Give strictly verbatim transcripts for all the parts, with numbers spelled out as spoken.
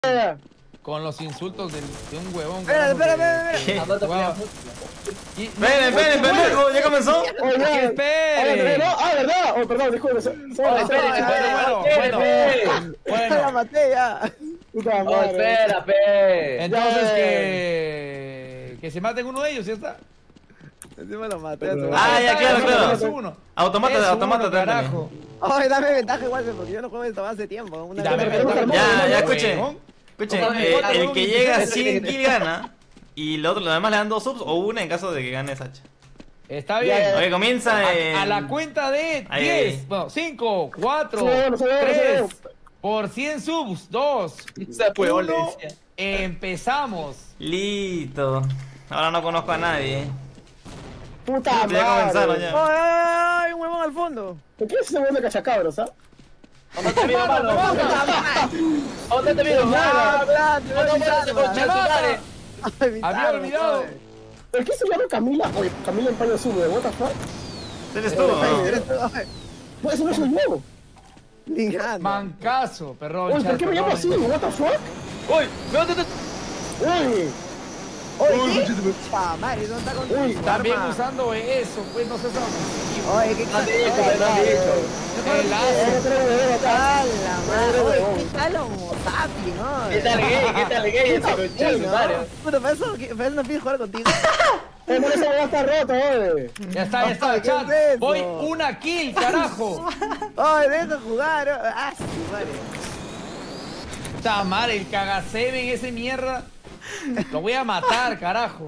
Con los insultos del, de un huevón. Espera, espera, espera, espera. Esperen, esperen, pendejo, ¿ya comenzó? ¡Que espere! Ah, ¿verdad? Oh, perdón, disculpe. Bueno, bueno, bueno. Ya la maté ya. Puta No, madre. espera, pe. Entonces Ya. que... Que se maten uno de ellos, ¿ya está? Encima lo maté. Ah, ya, claro, Es claro. uno. Automata, Es automata, uno, carajo. Ay, dame ventaja igual, porque yo no juego esto hace tiempo. Una Dame vez- ventaja. Ya, ya, Huevón. escuchen. Escuchen, Ojalá, eh, ojalá, el que llega a ojalá. cien kills gana. Y los otros, además le dan dos subs o una en caso de que gane Sacha. Está bien. Ya, ya, Ok, comienza A, en... a la cuenta de Ahí, diez, ahí. bueno, cinco, cuatro, Se ve, se ve, se tres, ve. por cien subs, dos, Esa huevón le uno, decía. empezamos. Listo. Ahora no conozco a nadie. Puta Ya comenzaron madre. ya. Ay, ay, ay, un huevón al fondo. ¿Por qué ese huevón de cachacabros, ah? ¿Dónde te miro, mano? ¿Dónde te miro? Ah, plan, No, no, no, se concha su madre. Ay, mi Había tarro, olvidado. ay. ¿Por qué se llama Camila? Oye, Camila en paño sube, what the fuck? ¿Eres tú? ¿No? Eres tú, ay. No, ese no soy yo. Ni nada. Mancazo, perrón. Oye, ¿por qué me llamo así? What the fuck? Uy, ¿dónde te... Uy, Oye, ¿qué? Pa, madre, ¿dónde está con Uy, tu También arma? usando eso, pues no seas abusivo. Oye, ¿qué No han dicho, no han dicho. El lazo. otro huevón acá. ¡Ah, la madre! Oye, ¿qué tal Homo sapiens, no? ¿Qué tal gay? ¿Qué tal gay ese concha Sí, su ¿no? madre? Puta, para eso, para eso no pides jugar contigo. Eh, por esa huevón está rota, oye. Ya está, ya está, ¿Qué chat. es eso? Voy una kill, carajo. Ay, deja jugar. Ah, su madre. Tamar, el cagaseven, ese mierda. Lo voy a matar, carajo.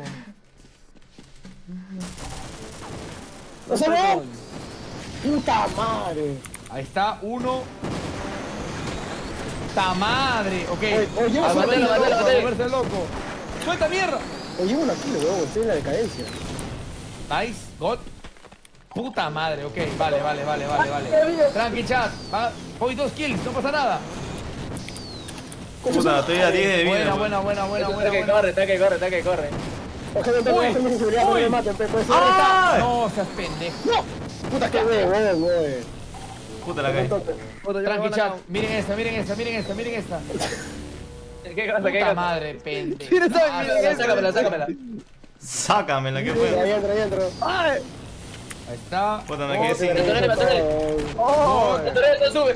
¿No se ve? Puta madre. Ahí está, uno. ¡Ta madre! Ok. Oye, oye, a matalo, volverse matalo, loco, a matalo. volverse loco. ¡Suelta mierda! Oye, llevo una kilo, huevón, estoy en la decadencia. Nice, God. Puta madre, ok. Vale, vale, vale, vale, vale. Tranqui, chat. Va- Voy dos kills, no pasa nada. Puta, estoy a diez de vida. Buena, pues. buena, buena, buena, Está buena. que buena. corre, está que corre, está que corre. Oye, no tengo Uy, que hacer mi sensibilidad, no uy. me maten, pe, puede ser. ¡Ay! No, seas pendejo. No. Puta, qué huevón, güey. Puta la caí. Puta, yo Tranqui, juego chat. la- Miren esta, miren esta, miren esta, miren esta. ¿Qué cosa, qué Puta cosa? madre, pendejo. Mira esa- Ah, mira Sácamela, esa. sácamela, sácamela. Sácamela, ¿qué Ahí fue? entro, ahí entro. Ay, Ahí está. Puta, me quedé sin... Matonele, matonele. oh, Matonele, sube.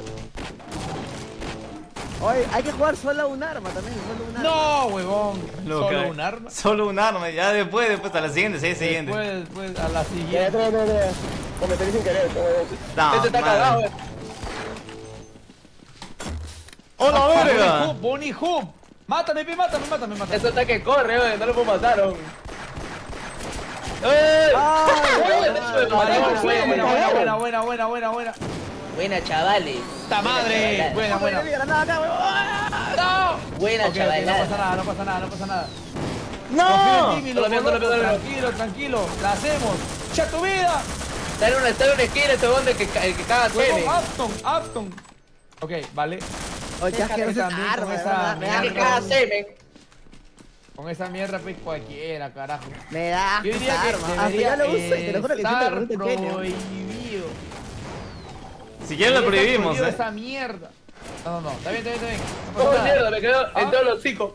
oye, hay que jugar solo un arma también, solo un arma. No, huevón. Loca. Solo un arma. Solo un arma. Ya después, después, a la siguiente, sí, siguiente. Después, después, a la Ya, siguiente. entro, entro, entro. Cometí sin querer, huevón. No, Este está madre. cagado, eh. ¡Hola, Bonnie verga! Hoop, Bonnie Hoop. Mátame, pe, mátame, mátame, mátame. Eso está que corre, oye, no lo puedo matar, oye. ¡Eh! Ay, Oye, madre. eso me Buena, mató, buena, güey. buena, buena, buena, buena, buena, buena. Buena, chavales. ¡Ta madre! Buena, buena. Mira, nada, acá, huevón. ¡No! Buena, Ok, ok, no chavalada. pasa nada, no pasa nada, no pasa nada. ¡No! Confía en ti, mi No lo veo, no lo loco, veo, no lo veo. tranquilo, tranquilo. La hacemos. ¡Cha tu vida! Está en una, está en una esquina ese donde que, ca- el que caga Huevón, semen. Afton, Afton. Ok, vale. Oye, qué asquerosa También esa con arma, esa me da- me Que da- caga semen. Con esa mierda, pues cualquiera, carajo. me da Yo diría esa que arma. Hasta debería ya lo uso y te lo juro que siento estar que el genio. prohibido. Si quieres lo Debería estar prohibimos, prohibido eh. esa mierda. No, no, no. Está bien, está bien, está bien. No Oh, pasa nada. mierda, me quedó Ah. en todos los hocicos.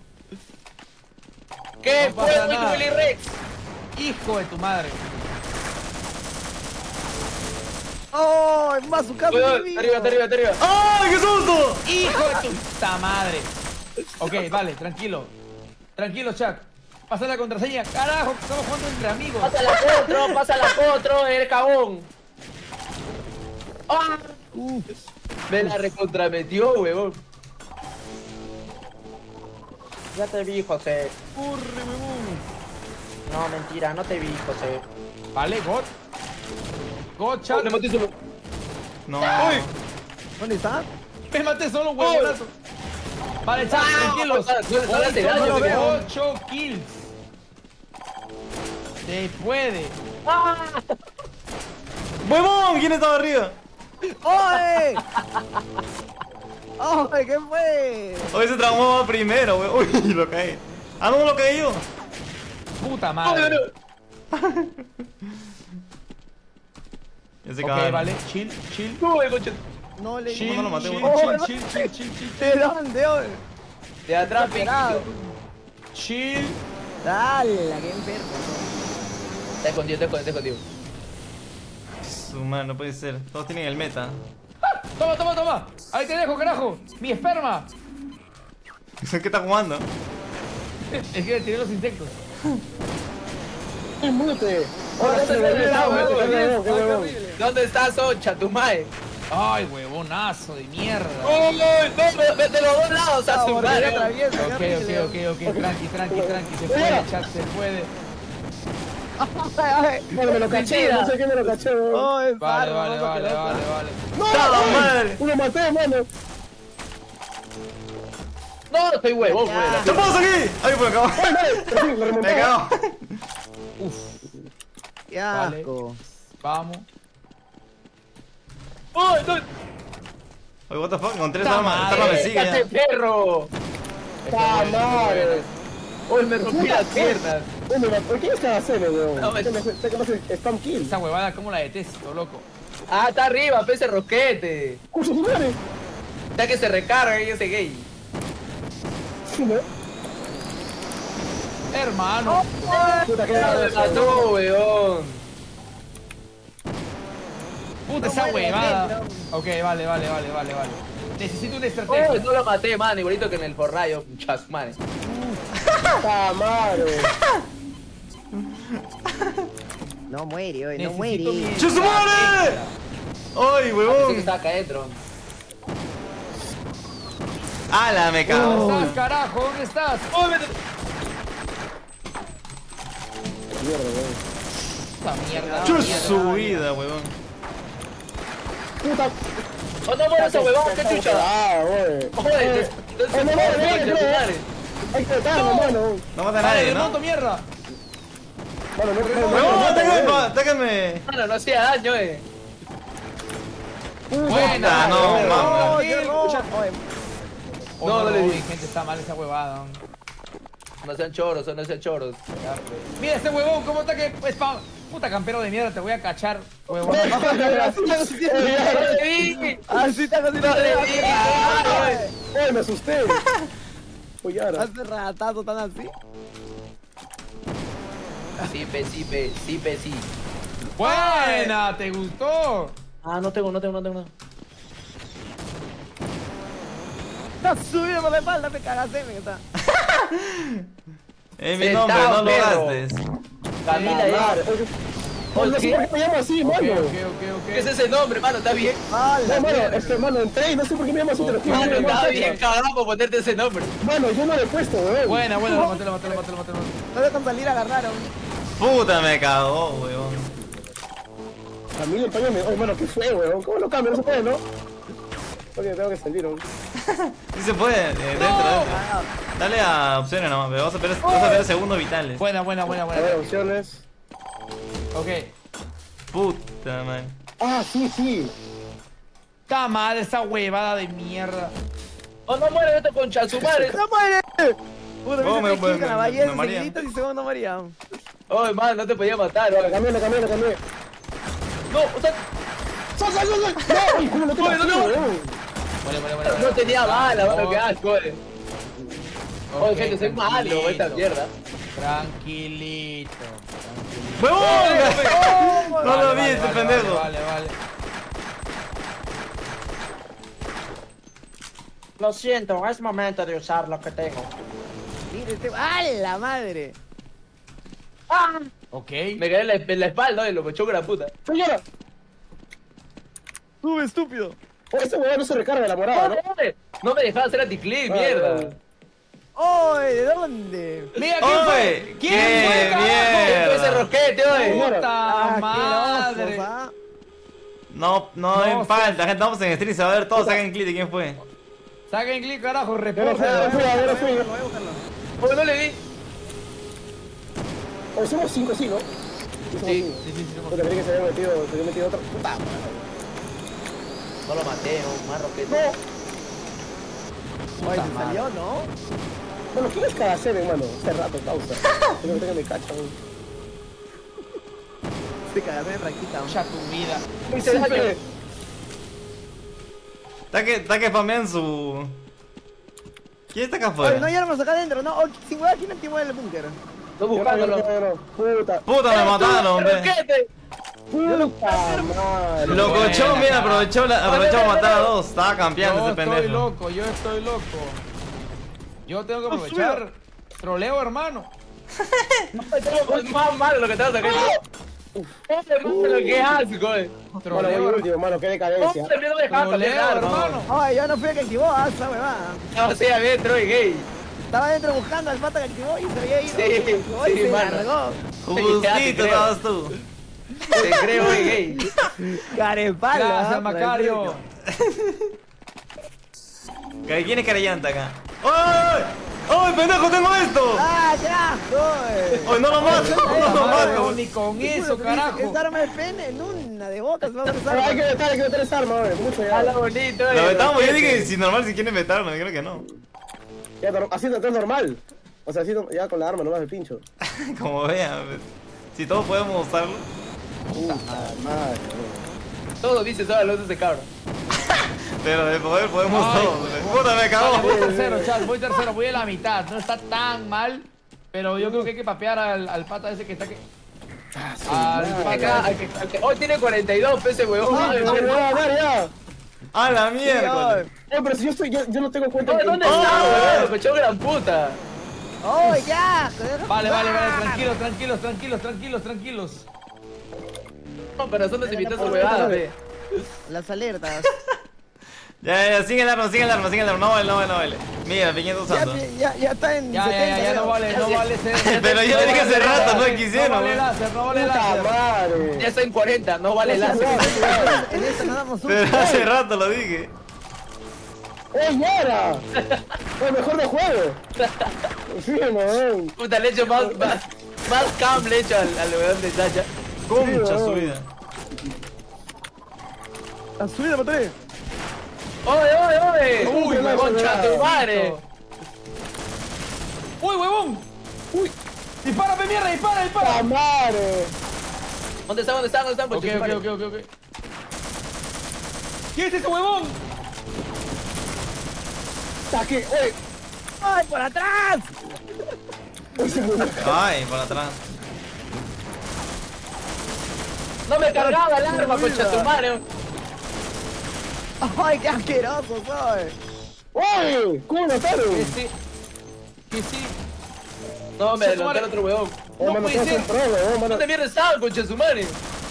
¿Qué No fue, pasa Willy nada. Willy Rex? Hijo de tu madre. ¡Oh! ¡Más su casa! Cuidado, está arriba, está arriba, está arriba. ¡Ay, qué susto! Hijo de tu puta madre. Ok, vale, tranquilo. Tranquilo, chat. Pasa la contraseña. Carajo, estamos jugando entre amigos. Pasa la potro, pasa la potro, el cagón. ¡Ah! Me la recontrametió, huevón. Ya te vi, José. Corre, huevón. No, mentira, no te vi, José. Vale, God. God, Oh, chat. le maté solo. No. Uy, ¿Dónde está? me maté solo, huevonazo. Vale, chat, Ah, tranquilos. no, no, no le hace daño, Ocho- creo. ocho kills. Se puede. ¡Ah! ¡Huevón! ¿Quién estaba arriba? ¡Oye! ¡Oye! ¿Qué fue? Hoy se traumó primero, wey. Uy, lo caí. Ah, no, lo caí yo. Puta No, no, madre. no. Ya se Ok, cagaron. vale, chill, chill. No, el coche. No le Chill, no lo maté, chill, weón? chill, chill, chill, chill, chill, ¿De dónde, oye? De atrás, Esperado. piquito. Chill. Dale, qué enfermo. Está escondido, está escondido, está escondido. Su madre, no puede ser. Todos tienen el meta. Toma, toma, toma. Ahí te dejo, carajo. Mi esperma. ¿Qué está jugando? Es que tiré los insectos. ¡Múdate! Ahora se ve, ¡Qué huevón, huevón, qué huevón! ¿Dónde estás, Ocha, tu mae? Ay, huevonazo de mierda. ¡Uy! ¡No, de, de los dos lados a su madre! atraviesa, Ok, qué ok, horrible. ok, ok. Tranqui, tranqui, tranqui. Se puede, chat, se puede. Ay, ay. Bueno, me lo caché, no sé qué me lo caché, weón. Oh, es Vale, barro, vale, loco, vale, loco. vale, vale. ¡No! ¡Tala madre! ¡Uno maté, mano! No, soy huevón, güey. ¡Te puedo aquí! ¡Ay, por acá! ¡Ay, madre! Pero sí, lo ¡Me remonté. cago! Qué Vale. asco. Vamos. ¡Uy, no! Oye, what the fuck, encontré ¡Ta esta arma. Esta arma me madre! sigue ¡Cállate, ya. perro! ¡Ah, madre! ¡Uy, me rompí las piernas! Uy, mira, ¿por qué es cada cena, weón? No, me- ¿Qué me hace- qué me hace spam kill? Esa huevada, ¿cómo la detesto, loco? ¡Ah, está arriba, pese roquete! ¡Con su madre! Está que se recarga ahí ese gay. Sí, ¿no? Hermano. Puta, qué ¡Me grave. mató, weón! Puta, No esa muere, huevada. no. Ok, vale, vale, vale, vale, vale. Necesito una ¡Uy, estrategia. no lo maté, man! Igualito que en el forrayo, chas, man. ¡Ah, madre! No muere, hoy, no Necesito muere. mi ¡Chu su madre! estrategia. ¡Ay, Pensé que huevón! estaba acá adentro. ¡Hala, me cago! ¿Dónde estás, carajo? ¿Dónde estás? ¡Uy, me... Mierda, weón. Esta mierda. ¡Chu mierda. su vida, huevón! Puta. ¡Oh, no muere esa huevada! ¡Qué chucha! Ah, güey. ¡Joder! Oh, no, no, no, no, no, madre! Hay que matarlo, mano. No mata a Vale, nadie, remonto, ¿no? mierda. Mano, no, no, no, ¡Huevón, no, atácame, no, pa- atácame! Mano, no hacía daño, eh. Buena, no, buena. mames. Oh, qué robo. Oye, Oh, No, no le di. gente, está mal esa huevada. No sean choros, no sean choros. Mira este huevón, cómo está que spam. Puta campero de mierda, te voy a cachar, huevón. ¡No le vi! así está ¡No le vi! cocinando. Oye, me asusté. Oye, ahora. Hace ratazo tan así. Sí, pe, sí, pe, sí, pe, sí. Buena, ¿te gustó? Ah, no tengo, no tengo, no tengo nada. Está subido por la espalda, me cagaste, me está. Es mi Sentado, nombre, no lo perro. gastes. Camila, Madre. ya. Oye, no sé por qué me llamo así, Ok, ok, mano. ok, ok. ¿Qué es ese nombre, mano? ¿Está bien? No, mano, este, mano, entré y no sé por qué me llamo así, te lo juro. Mano, me llamo está así. bien cagado por ponerte ese nombre. Mano, yo no le he puesto, weón. Buena, buena, lo maté, lo maté, lo maté, lo maté, lo maté. No dejan salir, agarraron. Puta, me cagó, huevón. Camila, empáñame. Oye, mano, ¿qué fue, weón? ¿Cómo lo cambio? No se puede, ¿no? Oye, tengo que salir, weón. Sí se puede, eh, dentro, dentro. Dale a opciones nomás, pero vas a perder, vas a perder segundos vitales. Buena, buena, buena, A ver, buena. opciones. Ok. Puta, man. Ah, sí, sí. Está mal esa huevada de mierda. ¡Oh, no muere esto con su madre! ¡No muere! Puta, Oh, me me- hice me- kill con la me- ballena, me maría. seguiditas y segundo María. ¡Oh, man, no te podía matar! Lo oye. cambié, lo cambié, lo cambié. ¡No! O sea, ¡Sal, sal, sal, sal! ¡No! Uy, ¿cómo lo tengo Oye, no, así, no. weón? Buena, buena, buena. no tenía bala, mano, Oh, qué asco, oye. ok, Oye, gente, soy malo, tranquilito. esta mierda. Tranquilito. tranquilito. ¡Huevón! No Vale, lo vi, vale, este vale, pendejo. Vale, vale. Lo siento, es momento de usar lo que tengo. Mire este. ¡Ah, la madre! ¡Ah! Ok. Me caí en la, en la espalda, oye, lo me choco la puta. Señora. ¡Sube, estúpido! Oh, ese weón no se recarga la morada, ¿no? No, me- no me dejaba hacer anticlick, Ah, mierda. bueno. ¡Oye! ¿De dónde? Mira, ¿quién fue? ¡Oye! ¿Quién ¡Qué fue, carajo? mierda! Fue ese roquete, oye. Señora. Puta Ah, madre. qué osos, ¿ah? No, no, No, hay falta, gente, vamos en stream, se va a ver todo, saquen clip de quién fue. Saquen clic, carajo, Ya no fui, ya no fui, reporta. ya no fui. Oye, no le vi. O somos cinco, sí, ¿no? Sí, somos Sí. cinco. Sí, sí, sí, Puta, creí que se había metido, se había metido otro. Puta madre. No lo maté, no, más roquete. No. Oye, Puta se madre. salió, ¿no? Bueno, ¿quién es cada seven, mano? Hace rato, causa. Tengo que tenga mi cacha, weón. Se cagaste de practica. Ya tu vida. Me hice daño. Siempre- Está que, está que spamean su... ¿Quién está acá Oye, no afuera? hay armas acá adentro, ¿no? Oh, sin hueá, ¿quién activó el búnker? Estoy Yo no, yo buscándolo. no, yo no. Puta. Puta, me mataron, ve. Roquete. Puta madre. Locochón, mira, aprovechó, la, aprovechó a matar a dos. Estaba campeando Yo ese estoy pendejo. loco, yo estoy loco. Yo tengo que aprovechar. Troleo, hermano. Es más malo lo que te vas a sacar. Este es lo que es asco, eh. Mano, Troleo, voy último, mano, qué decadencia. Hombre, no dejar Troleo, cambiar, hermano. Ay, yo no fui el que activó a esa huevada. No, sí, adentro, y gay. Estaba adentro buscando al pata que activó y se había ido. Sí, Activó y sí, se mano. largó. Justito estabas tú. Te creo, y gay. Carepalo. Gracias, ¿ah? Macario. ¿Quién es Carellanta acá? ¡Ay! ¡Ay, pendejo, tengo esto! ¡Ah, ya! ¡Joder! ¡Ay, no lo mato! ¡No lo Madre, mato! ni con eso, Esa carajo. arma de pene en una de bocas. Vamos a usar. Pero hay que meter, hay que meter esa arma, güey. Mucho ya. Hala bonito, eh. Lo vetamos, yo Roquete. dije si normal si quieren vetarlo, yo creo que no. Ya, nor- así no es normal. O sea, así no- ya con la arma nomás el pincho. Como vean, si todos podemos usarlo. Puta madre, güey. Todo dice solo los ese cabrón. Pero de poder podemos Ay, todos. Puta, me Vale, cagó. voy tercero, chat, voy tercero, voy a la mitad. No está tan mal, pero yo creo que hay que papear al, al pata ese que está aquí. Al Acá, pata al que- al que- Hoy tiene cuarenta y dos pesos, weón. Ah, Ay, no, weón. ya, ya, ya. ¡A la mierda! Eh, pero si yo estoy, yo, yo no tengo cuenta. Oye, en- ¿dónde Oh, está, weón? Cochón gran puta. ¡Oh, ya! Vale, vale, vale, tranquilos, tranquilos, tranquilos, tranquilos, tranquilos. No, pero son se invitó su huevada, ve. Las alertas. Ya, ya, sigue el arma, sigue el arma, sigue el arma. No vale, no vale, no vale. Mira, Piñeta Ya, usando. ya, ya está en Ya, ya, ya, ya no vale, no vale ser. Pero yo le dije hace rato, no No quisieron. vale láser, no vale Puta láser. madre. Ya está en cuarenta, no vale Ya láser. se fue. En esta nos damos un. Pero hace rato lo dije. ¡Eh, Yara! ¡Es mejor de juego! Sí, weón. Puta, le echo más, más, más cam le echo al, al weón de Chacha. Concha weón. su vida. La subida, maté. ¡Oye, oye, oye! Uy, ¡Uy, concha tu madre! ¡Uy, huevón! ¡Uy! ¡Dispárame, mierda! ¡Dispara, ¡La dispara! madre! ¿Dónde está, dónde está, dónde está? Ok, concha tu ok, madre? ok, ok, ok. ¿Quién es ese huevón? ¡Saque! ¡Oye! ¡Ay, por atrás! Ay, por atrás. No me cargaba el arma, concha tu madre. ¡Ay, qué asqueroso soy! ¡Oye! ¿Cómo lo mataron? Que sí. Que sí. No, me Concha tu adelanté madre. el otro weón. Oh, No mano, puede todos ser. son pro, weón, mano. ¿Dónde mierda estaba, concha su madre?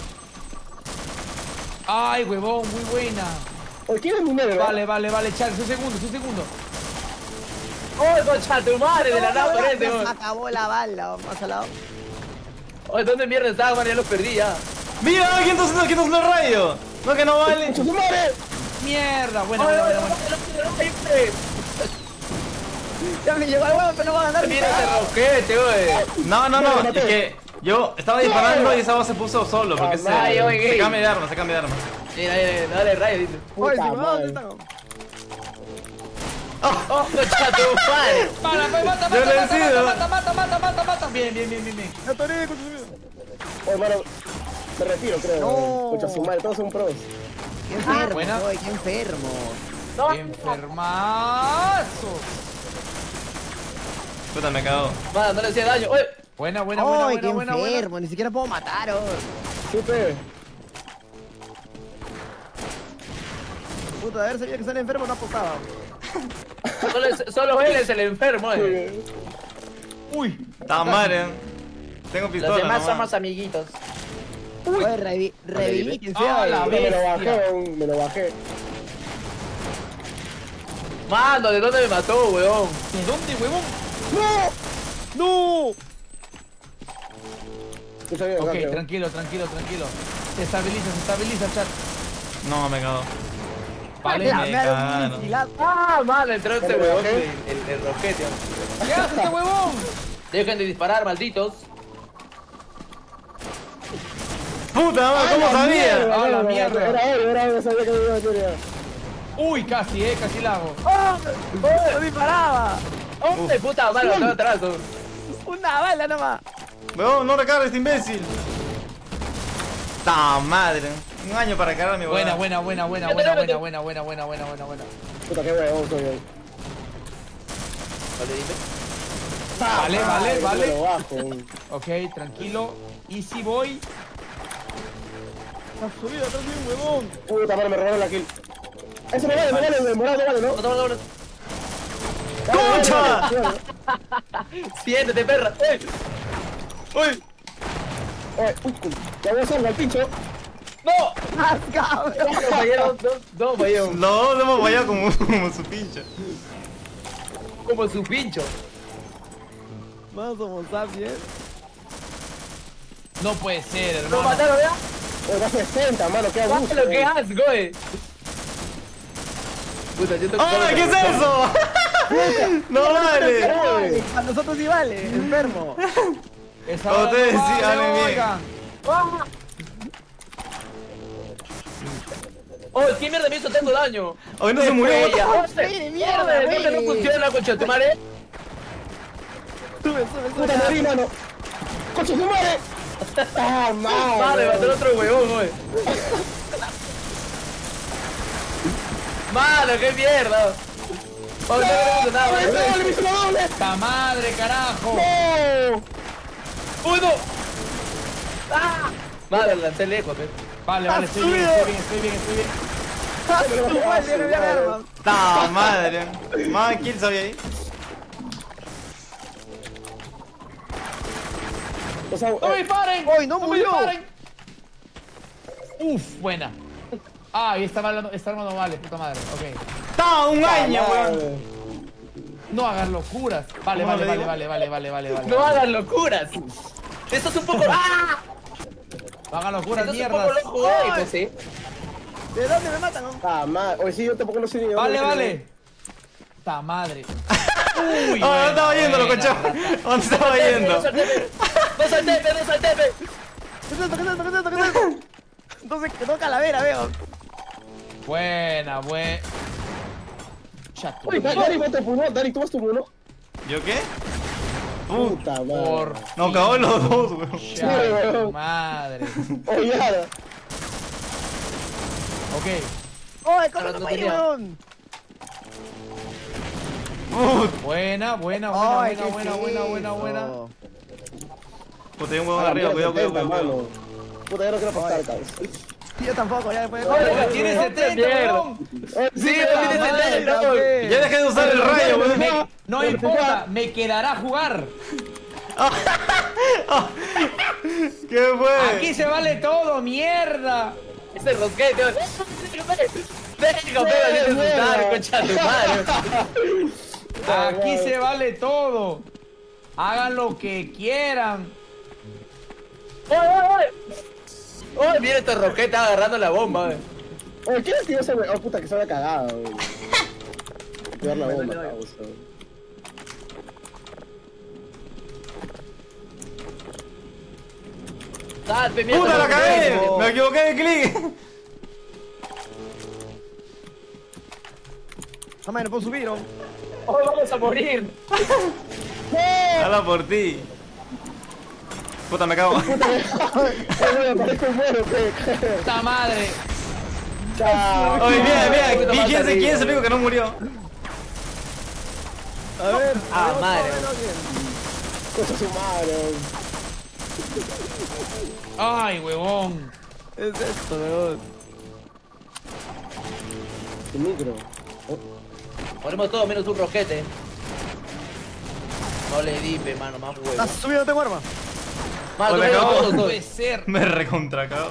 Ay, huevón, muy buena. Oye, ¿quién es minero? Vale, vale, vale, chat, un segundo, un segundo. ¡Oh, concha tu madre! De la nada por este, Se weón. acabó la bala, más al lado. Oye, ¿dónde mierda estaba, man? Ya los perdí ya. ¡Mira! ¿Quién está haciendo, quién está haciendo el rayo? No, que no vale. ¡Concha su madre! Mierda, buena, Oye, buena, oye, buena, buena. oye, oye, oye, Ya me llegó el huevo, pero no va a ganar. mira ese roquete, oye. No, no, no. Es que yo estaba disparando y esa voz se puso solo. Porque se, Ay, oye, se gay. cambia de arma, se cambia de arma. Mira, mira, dale rayo, dice. Oye, Puta si me va, ¿dónde madre. está? ¡Oh, concha tu madre! Para, pues, mata, Yo mata, le mata, decido. mata, mata, mata, mata, mata. Bien, bien, bien, bien, bien. Ya toré con su vida. Oye, mano, me retiro, creo. No. weón. Concha su madre, todos son pros. Qué enfermo, buena. soy, qué enfermo. No, Qué enfermazo. Puta, me cago. man, no le hacía daño. Oye, Buena, buena, buena, Ay, buena, qué buena, buena. enfermo, ni siquiera puedo matar, oh. Supe. Puta, de haber sabido que sale enfermo no apostaba. solo, es- solo él es el enfermo, eh. Uy. Está madre. Tengo Los pistola. demás nomás. somos amiguitos. Oye, revi revivítense, Ah, la oye. Me lo bestia. bajé, weón, me lo bajé. Mano, ¿de dónde me mató, weón? ¿De dónde, huevón? ¡No! Escucha bien, Ok, Gabriel. tranquilo, tranquilo, tranquilo. Se estabiliza, se estabiliza, chat. No, me cago. Vale, La me me ha dado un cagaron. misilazo. Ah, mano, entró este ¿Pero weón, qué? el, el, el roquete. ¿qué hace este huevón? Dejen de disparar, malditos. Puta, madre, ¿cómo sabía? Ah, la Era, mierda. Era él, era él, sabía que me iba a tirar. Uy, casi, eh, casi la hago. ¡Oh! ¡No disparaba! ¡Hombre, puta madre, todo atrás! Una bala nomás. Weón, no recarga este imbécil. ¡Ta madre! Un año para cargar mi Buena, weón. buena, buena, buena, buena, buena, buena, buena, buena, buena, buena, buena. Puta, qué huevón soy hoy. Vale, dime. Vale, vale, vale. Lo bajo. Ok, tranquilo. Easy boy. Has subido, has subido un huevón. Puta madre, me robaron la kill. Eso no vale, no vale, me morado, no vale, ¿no? No, no, no, no. ¡Concha! Siéntate, perra. ¡Uy! ¡Uy! Oye, uy, ya voy a hacerlo al pincho. ¡No! ¡Ah, cabrón! No, fallé, dos, dos, dos, fallé. Los dos hemos fallado como, como su pinche. Como su pincho. Más somos sapiens. No puede ser, Lo hermano. mataron, ¿ya? Oye, va a sesenta, mano, qué abuso. Pasa lo que haces, güey. Puta, yo tengo ¡Ay, qué es eso! ¡No vale! Ay, a nosotros sí vale, enfermo. Esa Como hora ustedes no sí, vale, hablen bien. oigan. ¡Ah! ¡Oh, qué mierda me hizo tanto daño! Hoy no se murió. ¡Ella! ¡Oh, de mierda, ¡Mierda! güey! ¿No funciona, concha de tu madre? Sube, sube, Puta, sube. morí, mano. ¡Coche, tu madre! ¡Ah, madre! Madre, mató al otro huevón, güey. Mano, qué mierda. Oh, no tenemos nada, ¡Ay, güey. doble, me hizo la doble! ¡Ta madre, carajo! ¡No! ¡Uy, no! ¡Ah! Madre, la lancé lejos, pe. Vale, vale, estoy bien, estoy bien, estoy bien, estoy bien. ¡Ah, su madre, no había armas! ¡Ta madre! Más kills había ahí. O sea, ¡No me disparen! ¡Ay, no me murió! disparen! Uf, buena. Ah, y esta arma, esta arma no vale, puta madre. Ok. ¡Ta! ¡Un ah, año, weón! madre. No hagas locuras. Vale, ¿Cómo vale, le vale, digo? vale, vale, vale, vale, vale. No hagas locuras. Esto es un poco. ¡Ah! No hagas locuras, Esto es un poco mierdas. loco, güey. Pues sí. ¿De dónde me matan? no? Ah, madre. Oye, sí, yo tampoco no sé ni Vale, dónde- vale. ¡Ta madre! Uy, ¡Oh, ¿dónde estaba buena, yéndolo, buena, cocho? rata. ¿Dónde estaba yendo? Dos al tepe, dos al tepe, dos al tepe. ¿Qué es esto? ¿Qué es esto? ¿Qué es esto? ¿Qué es esto? Entonces quedó calavera, veo. Buena, buena. Chato. Oye, Dari, ¿vos te puno? Dari, ¿tú vas tu puno? ¿Yo qué? Puta madre. Por No, cagó en los dos, weón. Chato, madre. Oye, ya. Ok. ¡Ay, cómo Ahora no no fue, tenía. weón! Puta, Buena, buena, buena, Ay, buena, ¿qué buena, es buena, buena, eso? buena. puta, hay un huevón A la arriba, mierda, cuidado, cuidado, setenta, cuidado. mano. Puta, yo no quiero pasar, cabrón. Yo tampoco, ya después de... Oiga, tiene setenta, mierda. weón. Sí, puta no tienes madre, setenta, madre. güey. Ya dejé de usar el rayo, weón. Me- no importa, me quedará jugar. ¿Qué fue? Aquí se vale todo, mierda. Ese rosquete, güey. Venga, pega, sin asustar, concha de tu madre. Aquí se vale todo. Hagan lo que quieran. ¡Oye, oye, oye! ¡Oh, mira este rosquete agarrando la bomba, güey! Oye, ¿quién es que yo se me... Oh, puta, que se había cagado, güey. Cuidar la bomba, causa. ¡Salve, mierda! ¡Puta, la cagué! rosquete! Me equivoqué de clic. No, man, no puedo subir, ¿no? ¡Hoy vamos a morir! Habla por ti. Puta, me cago. Oye, me parezco un muero, pe. Puta madre. Chao. Oye, mira, mira, Puta vi madre, quién se, quién se amigo. dijo que no murió. A ver. Ah, vamos madre. a ver, alguien. Cosa su madre. Ay, huevón. ¿Qué es esto, weón? Tu micro. Ponemos todo menos un rosquete. No le dipe, mano, más huevo. ¿Estás subiendo, no tengo arma? Mano, Hola, tú cabrón. todo, No todo. puede ser. Me recontra cago.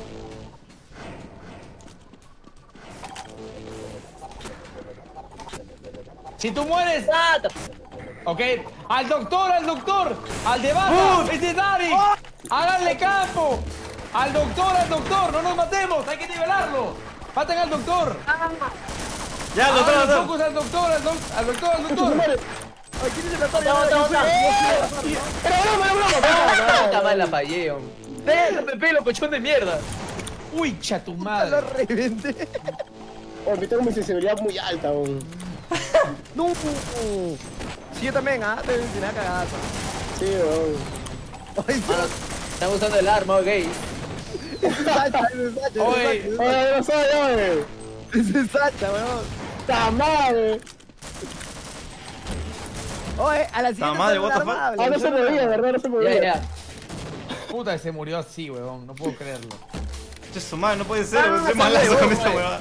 Si tú mueres, ¡Mata! ok. Al doctor, al doctor. Al de baja. Es de Dari. Háganle campo. Al doctor, al doctor. No nos matemos. Hay que nivelarlo. Maten al doctor. Ya, lo tengo, Háganle lo focus al doctor, al, doc- al doctor, al Su doctor. madre. Ay, ¿quién es el doctor? Otra, otra, otra. Pero broma, era broma. ¡Puta madre, la fallé, hombre! ¡Déjame pelo, cochón de mierda! Uy, cha tu Lo madre. reventé. Oh, mi tengo mi sensibilidad muy alta, güey. No. Sí, yo también, ¿ah? Te enseñé a cagar. Sí, güey. Ay, Mano, están usando el arma, gay. ese es Sacha, ese es Sacha. Oye. ese es Oye, no soy, oye. Sacha, ese es Sacha, weón. ¡Ta madre! Oye, a la siguiente. madre, sale what the un fuck. arma, Ah, no se movía, ¿verdad? No se movía. Ya, ya. Puta, se murió así, huevón. No puedo creerlo. Che, su madre, no puede ser, Ah, weón. Estoy sale, malazo con weón, esta weón. huevada.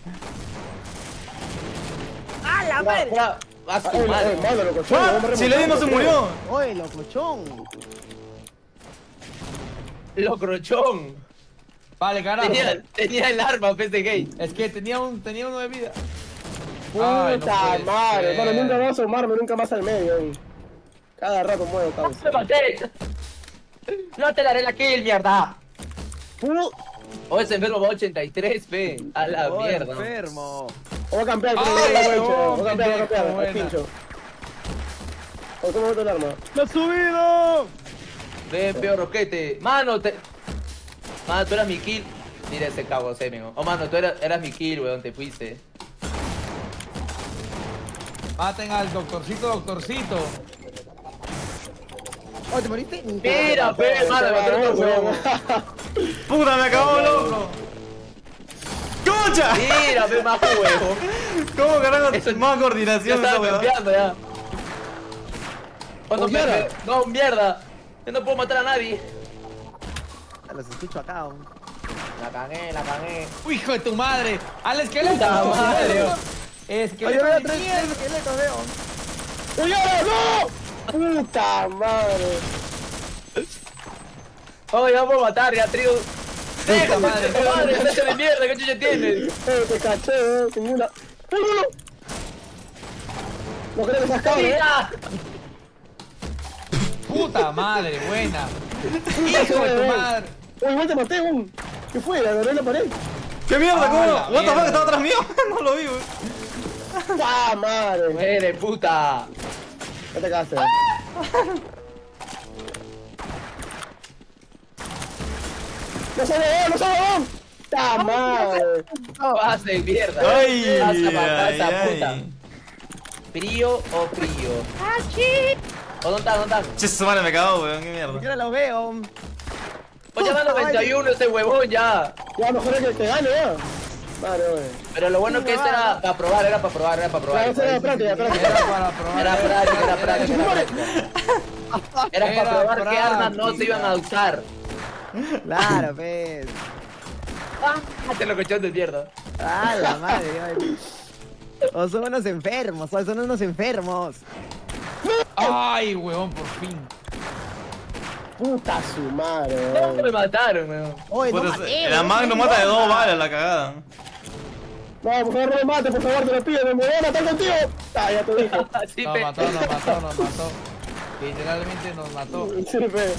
¡Ah, la Mira, madre! mira, a su Oye, madre. oye, mano, locochón, ¿What? vamos a Si Lady no se remontar, murió. Oye, locochón. Locrochón. Vale, carajo. Tenía, tenía el arma, P C Gay. Es que tenía, un, tenía uno de vida. Puta Ay, no puede madre, ser. hermano, nunca vas a asomarme, nunca más al medio. eh. Cada rato muevo, ¡No causa. me maté! ¡No te daré la kill, mierda! Pu- Oh, ese enfermo va a ochenta y tres, pe. A la Oh, mierda. enfermo. Voy a campear, Ay, creo que lo he hecho. no, Voy a campear, voy a campear, pendejo, al buena. pincho. ¿O cómo boto el arma? ¡Lo he subido! Ven, peor roquete. Mano, te. Mano, tú eras mi kill. Mira ese cabo semen. Oh, mano, tú eras, eras mi kill, weón, te fuiste. Maten al doctorcito, doctorcito. Oh, ¿te moriste? Mira, pe, mano, me mató otro huevo. Puta, me acabó, loco. ¡Concha! Mira, pe, más huevo. ¿Cómo carajo? Eso- Más Ya coordinación esa estaba huevada. campeando ya. Oh, no, Oh, mierda. me- no, mierda. Yo no puedo matar a nadie. Ah, los escucho acá. oh. La cagué, la cagué. Uy, hijo de tu madre. Al esqueleto. Puta madre. Oye, Esqueleto veo de tres mierda. tres esqueletos, veo. ¡Oye, no! ¡Puta madre! Oh, ya vamos a matar, ya, trío. Déjame, madre. madre, madre, déjate de mierda, ¿qué chucha tienes? Eh, te caché, eh, sin una. ¡No, no, no! No creo que seas cabrón, eh. ¡Mira! Puta madre, buena. Hijo de tu madre. Oye, igual te maté, un. ¿Qué fue? La agarré en la pared. ¿Qué mierda? Ah, ¿Cómo? la ¿What the fuck? mierda. ¿Estaba atrás mío? No lo vi, weón. ¡Ah, madre! Muere, puta. Ya te cagaste. ¡No se ve, no se ve! ¡Ta madre! Vas de mierda. Ay, Vas a matar a esa ay, puta. ay. ¿Frío o frío? ¿O dónde está, dónde está? Che, su madre, me cagó, weón. ¿Qué Ni mierda? siquiera los veo. Oye, va a noventa y uno ese huevón ya. Ya, mejor es que te gane, ya. Vale, oye. Pero lo bueno es que este era para probar, era para probar, era para probar. Ya, esa era la práctica, práctica. Era para probar. Era práctica, era práctica, era Era- práctica. Era para Era probar qué armas no se práctica. iban a usar. Claro, pues. Ah, te lo cochón de mierda. Ah, la madre. ay. O son unos enfermos, o son unos enfermos. Ay, huevón, por fin. Puta su madre, No me weón. mataron, weón. Oye, no Puta, maté, la weón, Magno no mata de mata. dos balas la cagada. No, por favor, no me mates, por favor, te lo pido. Me voy a matar contigo. Ah, ya te dije. Sí, Nos pe. mató, nos mató, nos mató. Literalmente nos mató. Sí, pe.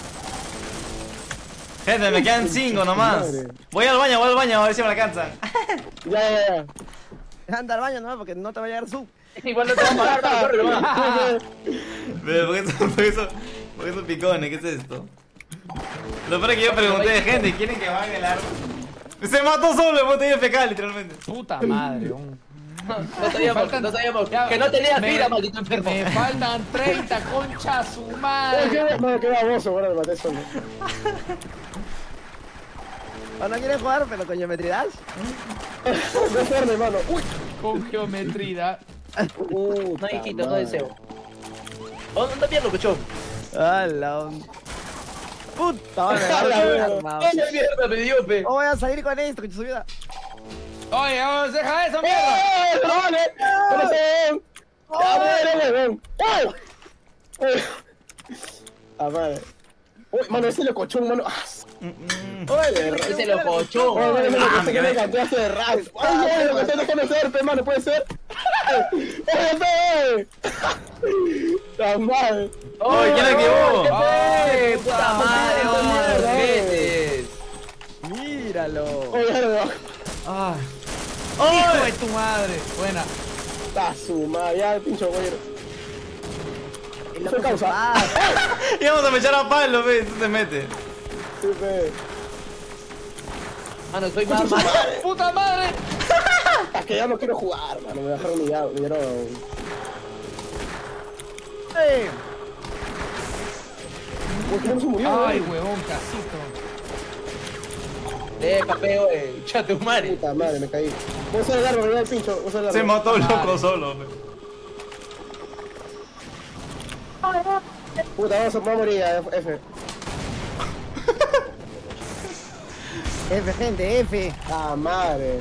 Gente, me quedan cinco nomás. Madre. Voy al baño, voy al baño, a ver si me alcanzan. Ya, ya, ya. Anda al baño, no, porque no te va a llegar sub. Igual no te va a matar, no, corre, nomás. Pero, ¿por qué eso, por eso, por eso picones? ¿Qué es esto? Lo peor es que yo pregunté, gente, ¿quieren que baje el arma? Se mató solo en botella fecal, literalmente. Puta madre, un... No sabíamos, no sabíamos. Ya, Que no tenías me- vida, maldito enfermo. Me faltan treinta, concha su Oye, madre. qué, no, qué baboso, bueno, me maté solo. O no quieres jugar, pero con Geometry Dash. No fuerte, hermano. Uy. Con geometría. Puta No, hijito, no madre. deseo. ¿Dónde está bien, cochón? Hola. Puta, madre, me A la va a verga. arma. ¡Qué mierda me dio, pe! Oh, voy a salir con esto, con su vida. Oye, vamos, deja eso, mierda. ¡Eh! ¡No vale! ¡No sé! ¡Ya muere, weón! ¡Oh! ¡Oh! ¡Ah, madre! ¡Uy, mano, ese locochón, mano! ¡Ah! ¡Oye! Ese lo cochón. ¡Oye, mano, ese Ah, locochón me que me quedé. canteaste de rap! ¡Oye, locochón, déjame ser, pe, mano! ¿Puede ser? ¡Oye, pe! ¡La madre! Oye, ¿quién la quemó? ¿Qué Ay, fue? ¡Puta madre! puta ¡Oh, madre. roquetes! Míralo. ¡Oye, déjame abajo! Ay. Hijo de tu madre. Buena. ¡Ah, su madre! Ya, pincho, güey. El Fue loco se causa. pasa. Y vamos a echar a palo, ve, tú te metes. Sí, pe. Mano, soy más malo. Puta madre. Es que ya no quiero jugar, mano. Me dejaron humillado. Me dieron... Eh, ¿Por qué no se murió? Ay, güey? huevón, casito. Eh, capeo, eh. Chate, madre. Puta madre, me caí. Voy a usar el arma, me voy al pincho. Voy a usar el arma. Se mató loco solo, ve. Puta, vamos a vamos a morir ya, F. F, gente, F. Ah, madre.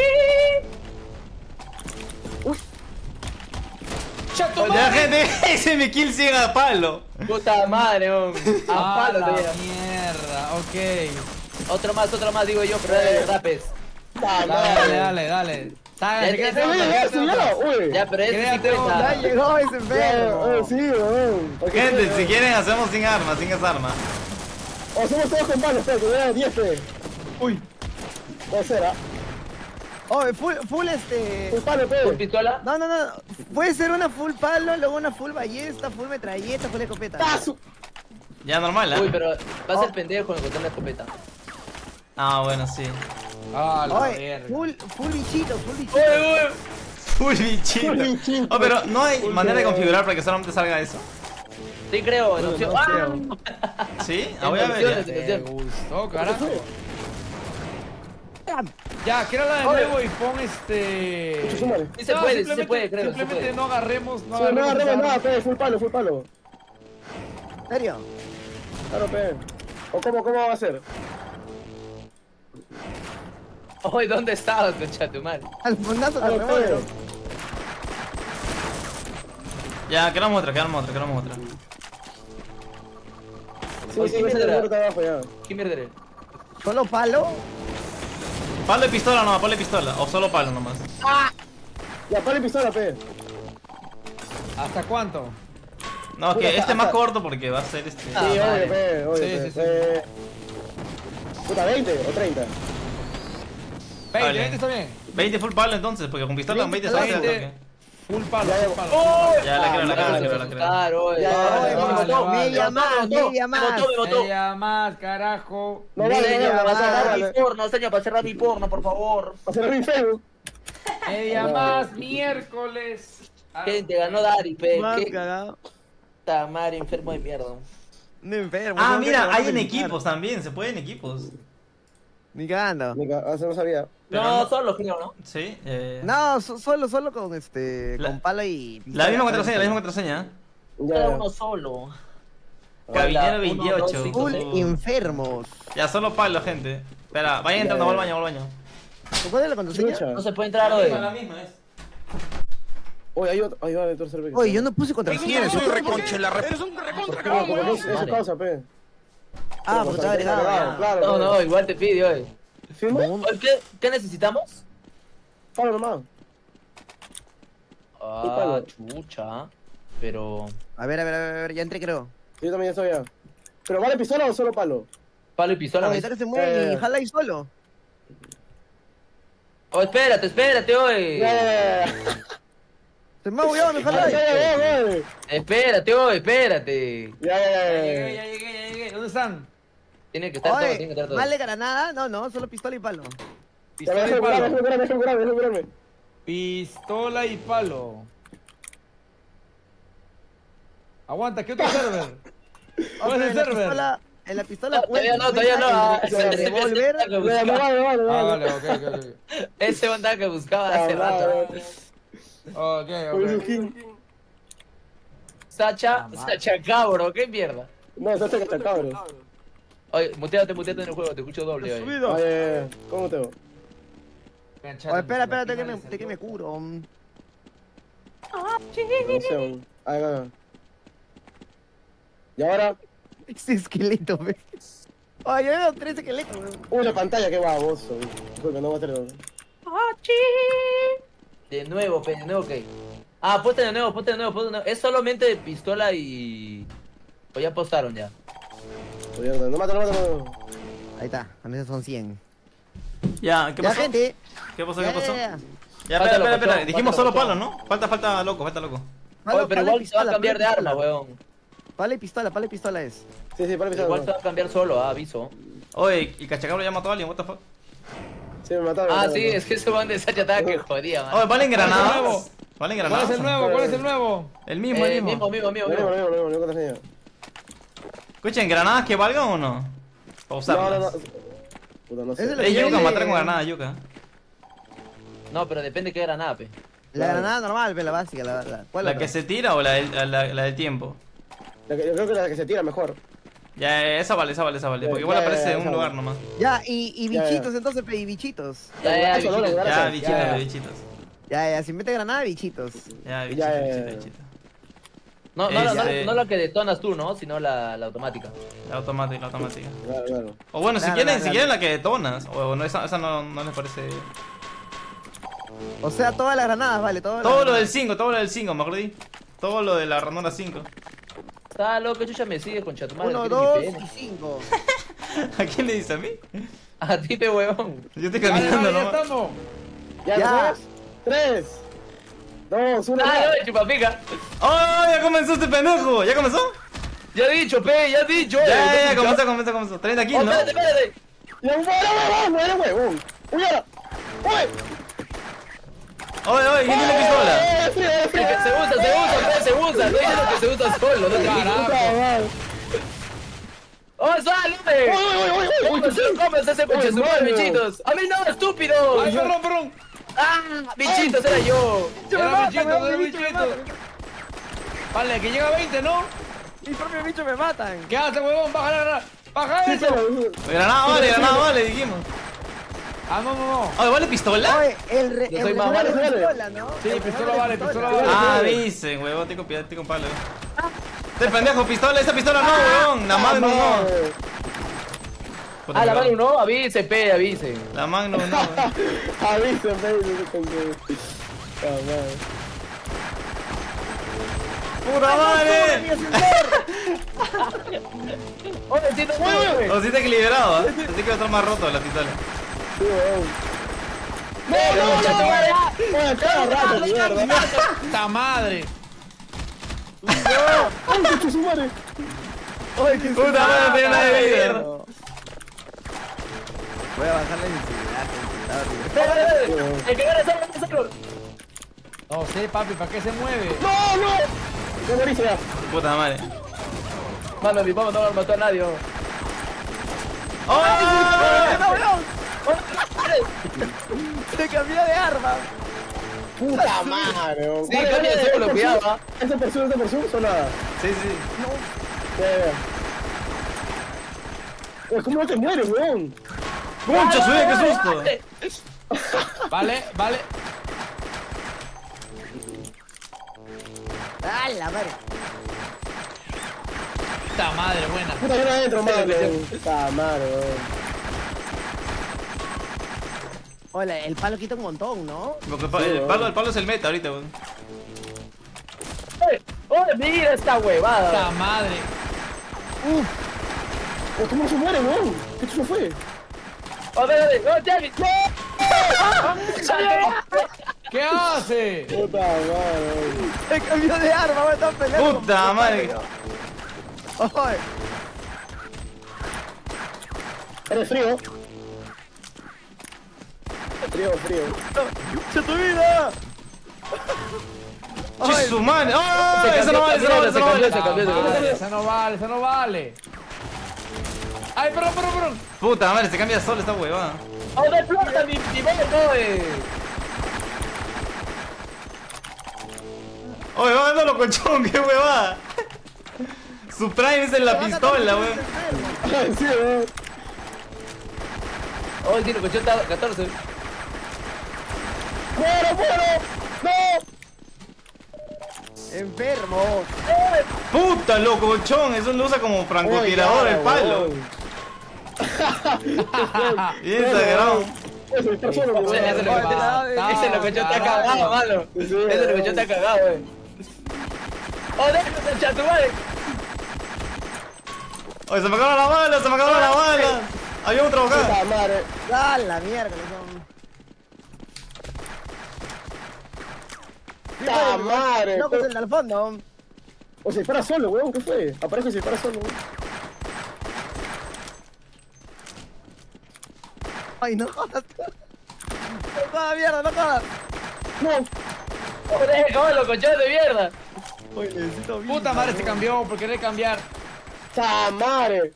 ¡Chato Ya, madre! gente, ese mi kill sigue a palo. Puta madre, weón. A ¡A palo la te lleva. mierda! Ok. Otro más, otro más, digo yo, pero dale de rapes. Ah, Dale, dale, madre. dale, dale. Dale, Ya, quédate ya, otra, Uy, ya, quédate subió, otra. uy. Ya, pero ese sí Créate cuenta. otra. Ya llegó ese Ya, enfermo. eh, sí, weón. Ok, Gente, eh, si quieren hacemos sin arma, sin esa arma. O hacemos todos con palos, pero que vean diez, pe. Uy. Puede ser, ¿ah? Oh, full, full este. Un palo, ¿Con pe. pistola? No, no, no. Puede ser una full palo, luego una full ballesta, full metralleta, full escopeta. ¡Ah, su- Ya normal, Uy, ¿eh? pero va a ser pendejo encontrar la escopeta. Ah, bueno, sí. ¡Ah, la Oye, verga! full, full bichito, full bichito. Full bichito. Full bichito. Oh, pero no hay Full manera de que- configurar para que solamente salga eso. Sí creo, en No, opción. no ¡Ah! creo. ¿Sí? Ah, voy a ver. Opciones. ya. Me gustó, carajo. Bam. Ya, créala de Oye. nuevo y pon este... Mucho sumare. Sí se No, puede, sí se simplemente- puede, creo. sí se Simplemente puede. no agarremos, no Sí, no agarremos agarremos esa nada, arma. pe. Full palo, full palo. ¿En serio? Claro, pe. ¿O cómo, cómo va a ser? Oye, ¿dónde estabas, concha tu madre? Al fondazo Claro, con pe. revólver. Ya, queramos otra, queramos otra, queramos otra. Sí, Oye, sí, ¿qué ese es el mierda? muro que está abajo ya. ¿Qué mierda eres? ¿Solo palo? Palo y pistola nomás, palo y pistola. O solo palo nomás. Ya, palo y pistola, pe. ¿Hasta cuánto? No, es que este es más corto porque va a ser este. Ah, Sí, madre. oye, pe, oye, Sí, pe. sí, sí. Eh, Puta, veinte o treinta. veinte, Vale. veinte está bien. veinte full palo entonces, porque con pistola con veinte se hace el veinte. toque. Full palo, Ya, ya. full palo. ¡Oh! Ya, la creo, la creo, la Vamos creo, a la creo. asustar, oye. Ya, ya, Ay, ya, me vale, mató, vale. Media me mató, más, me mató, media me más. mató, me mató. Ella más, carajo. No, vale, Media vale, más. vale, Cerrar vale. mi porno, señor, para cerrar mi porno, por favor. Hacer mi Facebook. Media No. más, miércoles. Ah, Gente, ganó Dari, pe. Más Qué cagado. puta madre, enfermo de mierda. Un enfermo. Ah, no mira, creo que hay va a en militar. equipos también, se puede en equipos. Ni cagando. Ni ca- Eso no sabía. Pero No, no- solo creo, ¿no? Sí, eh. No, so- solo, solo con este. La- con palo y. La misma contraseña, la misma contraseña. ¿eh? Ya, Cada ya. uno solo. Cabinero Hola, uno, veintiocho. dos, cinco, Full seis. enfermos. Ya, solo palo, gente. Espera, vayan entrando, Ya, voy ya. al baño, voy al baño. ¿Cuál es la contraseña? Chucha. No se puede entrar hoy. La misma es. Oye, hay otro. Ahí va el tercer vez. Oye, yo no puse contraseña. Eres un reconche la re... Porque es esa causa, pe. Ah, porque está agregado. ya. Claro, No, pe. no, igual te pide hoy. ¿Firma? Oye, ¿Qué, ¿Qué necesitamos? Palo nomás. Ah, palo. chucha. Pero. A ver, a ver, a ver, a ver, ya entré, creo. Yo también ya estoy ya. ¿Pero vale pistola o solo palo? Palo y pistola. La ¿ves? mitad se mueve Eh. y jala ahí solo. Oh, espérate, espérate, oye. Ya, ya, ya. Se me ha bugueado, me jala Ya, ahí. ya, ya, ya. Espérate, oye, espérate. Ya, ya, Ya ya, llegué, ya. ya llegué, ya llegué. ¿Dónde están? Tiene que estar todo, tiene que Oye, estar todo. ¿vale granada? No, no, solo pistola y palo. Ya, Pistola y déjame curarme, palo. déjame curarme, déjame curarme, déjame curarme. Pistola y palo. Aguanta, ¿qué otro server? ¿Cuál es Oye, el en la server? pistola, en la pistola No, todavía no, todavía no, ah, el, ese- el ese- revólver. ese- ese- Ya, ya, vale, vale, Ah, vale. vale, ok, ok, ok. Ese onda que buscaba hace Ah, rato. vale. Ok, Oye, ok. King. Sacha, Ah, Sacha cabro, qué mierda. No, eso está cabrón. Oye, muteate, muteate en el juego, te escucho doble hoy. Subido. Oye, ¿cómo te va? Oye, espera, espera, te que me, te que me curo. No sé aún. Ahí va. Y ahora, Ese esqueleto, ve. Oye, yo veo tres esqueletos, weón. una pantalla, qué baboso. Disculpe, no va a tener. De nuevo, pe, de nuevo, ok. Ah, ponte de nuevo, ponte de nuevo, ponte de nuevo. Es solamente de pistola y... O ya postaron ya. No mata, no mata, no mata. Ahí está, a mí son cien. Ya, ¿qué Ya, pasó? gente. ¿Qué pasó? Ya, ¿Qué pasó? ya, Ya, ya. espera, Falta espera, loco, espera. falta Dijimos loco. solo palo, ¿no? Falta, falta loco, falta loco. Palo, Oye, pero palo y igual se va a pistola, cambiar de palo y arma, pistola. weón. Palo y pistola, palo y pistola es. Sí, sí, para Pero igual se pisar. va a cambiar solo, ah, aviso. Oye, ¿y Cachacabro ya mató a alguien? ¿What the fuck? Sí, me mataron. Ah, me sí, mataron. es que ese weón de Sacha estaba que jodía, man. Oye, ¿valen nuevo? granadas? ¿Valen ¿Cuál granadas? es el nuevo? ¿Cuál es el nuevo? El mismo, Eh, el mismo. mismo, mismo, mismo, Lo mismo, mismo. lo mismo, lo mismo, contraseña. Escuchen, ¿granadas que valgan o no? Para No, no, no. usarlas. Puta, no Ese es sé. lo Ey, que Yuka, viene- matar con granada, Yuka. No, pero depende qué granada, pe. La Claro. granada normal, pero la básica, la, la, ¿cuál ¿La otra? que se tira o la del, la, la del tiempo? La que- Yo creo que la que se tira mejor. Ya, ya, esa vale, esa vale, esa vale. Porque igual Ya, ya, aparece ya, en un esa lugar vale. nomás. Ya, y, y Ya, ya. bichitos entonces, pe, y bichitos. Ya, ya, Eso no lo bichitos. lograron. Ya, Ya, bichitos, ya. bichitos. Ya, ya, si mete granada, bichitos. Ya, Ya, bichitos, ya, ya, bichitos, ya. bichitos. No, no, no, no, Este- no la que detonas tú, ¿no? Sino la, la automática. La automática, la automática. Claro, claro. O bueno, si Claro, quieren, claro, si claro. quieren la que detonas. O no, esa, esa no, no les parece. O sea, todas las granadas, vale, todas las Todo lo del granadas. cinco, todo lo del cinco, me acordé. Todo lo de la ranura cinco. Está loco, chucha me sigue con chatumadre. Uno, no dos tienes ni y cinco. ¿A quién le dice a mí? pene. A ti, pe huevón. Yo estoy Vale, caminando vale, ya nomás. estamos. Ya, Ya. ¿sabes? Tres, dos, uno. Ah, ya. no, chupapica. ¡Oh, ya comenzó este pendejo! ¿Ya comenzó? Ya he dicho, pe, ya he dicho. Ya, eh, ya, ya, ¿no? comenzó, comenzó, comenzó. treinta Oh, kills, ¿no? espérate, espérate. ¡Ya, fuera, huevón! ¡Muere, huevón! ¡Uy, ahora! ¡Uy! Oye, oye, ¿quién tiene pistola? ¡Eh, frío, eh, Es frío! que se usa, se usa, pe, se usa. Estoy diciendo que se usa solo, no te Carajo. pico. Puta madre. ¡Oh, sale! ¡Uy, uy, uy, uy, uy! ¿Cómo se lo comes ese coche Uy, su madre, mano. bichitos? ¡A mí no, estúpido! Ay, perdón, perdón. ¡Ah! ¡Bichitos, era yo! Era bichito, me era mata, bicho, me bichito. mata. Vale, que llega a veinte, ¿no? Mis propios bichos me matan. ¿Qué hace, huevón? Baja la granada. Baja Sí, eso. pero- Granada vale, granada vale, dijimos. Ah, no, no, no. Oye, ¿vale pistola? Oye, el re, Yo el soy más regular malo, es dale. pistola, ¿no? Sí, El pistola regular vale, es pistola pistola. vale. Ah, dicen, huevón, tengo cuidado, estoy con palo. Este pendejo, pistola, esa pistola no, huevón. La Magnum no. madre. Puta, Ah, la cuidado. mano no, avise, pe, avise. La Magnum no. Avísenme, baby, con que- Ah, madre. ¡Puta madre! Oye, sí, no, Uy, uy, uy. O sí te equilibrado, ¿eh? Así que va a estar más roto la pistola. Sí, huevón. ¡No, no, no! Oye, cada rato, mierda. ¡Puta madre! ¡Ay, coche su madre! Oye, qué Puta madre, no tiene nada de vida. Voy a bajar la intensidad. Espera, espera, espera. El que gana, salga, salga. No sé, papi, ¿para qué se mueve? ¡No, no! Ya moriste ya. Puta madre. Mano, mi papá no va a matar a nadie. oh. ¡Oh! Se cambió de arma. ¡Puta madre! weón. Sí, Vale, cambia de vale, solo, ¿es cuidado, por ¿ah? sur? ¿Es de por sur, es de por sur o nada? Sí, sí. Ya, ya. Oye, ¿cómo no te mueres, weón? ¡Concha, sube, qué susto! Vale, vale. ¡Ah, la madre! ¡Puta madre, buena! Puta, yo no adentro, madre. Puta madre, weón. Hola, el palo quita un montón, ¿no? Porque el, pa- el palo, el palo es el meta ahorita, weón. Oye, oye, mira esta huevada. ¡Puta madre! Oye, ¿cómo no se muere, weón? ¿Qué chulo fue? Oh, espérate, no, David. ¿Qué hace? Puta madre, weón. Se cambió de arma, me están peleando. Puta con- madre. Oye, ¿Eres frío? Frío, frío. ¡se tu vida! ¡Che, su madre! ¡Oh! Se Eso no vale, eso no vale, eso no vale. Se cambió, se ¡Puta cambió. madre! ¡Esa no vale, esa no vale! ¡Ay, perdón, perdón, perdón! Puta madre, se cambia solo esta huevada. ¡Oh, no explota mi mi mono, oye! Oye, va dándolo colchón, qué huevada. Su prime es en la pistola, weón. Ay, sí, weón. Oye, tiene coche catorce. ¡Muero, muero! ¡No! Enfermo. Puta, loco, colchón. Eso lo usa como francotirador el palo. Bien exagerado. Ese está solo, weón. Ese es lo que Basta, Ese lo que yo te ha carajo. cagado, mano. Sí, Ese es lo que yo te ha cagado, wey. ¡Oh, déjate, chatumare! Oye, se me acabaron las balas, se me acabaron las balas. Había otro acá. Puta madre. ¡Ah, la mierda! Son... Puta madre. No, pues el al fondo. O se dispara solo, weón. ¿Qué fue? Aparece y se dispara solo, weón. Ay, no jodas. ¡No, mierda, no jodas! No. ¡Oh, deje, oh, los colchones de mierda! Oye, necesito vida. ¡Puta madre se cambió por querer cambiar! Puta madre.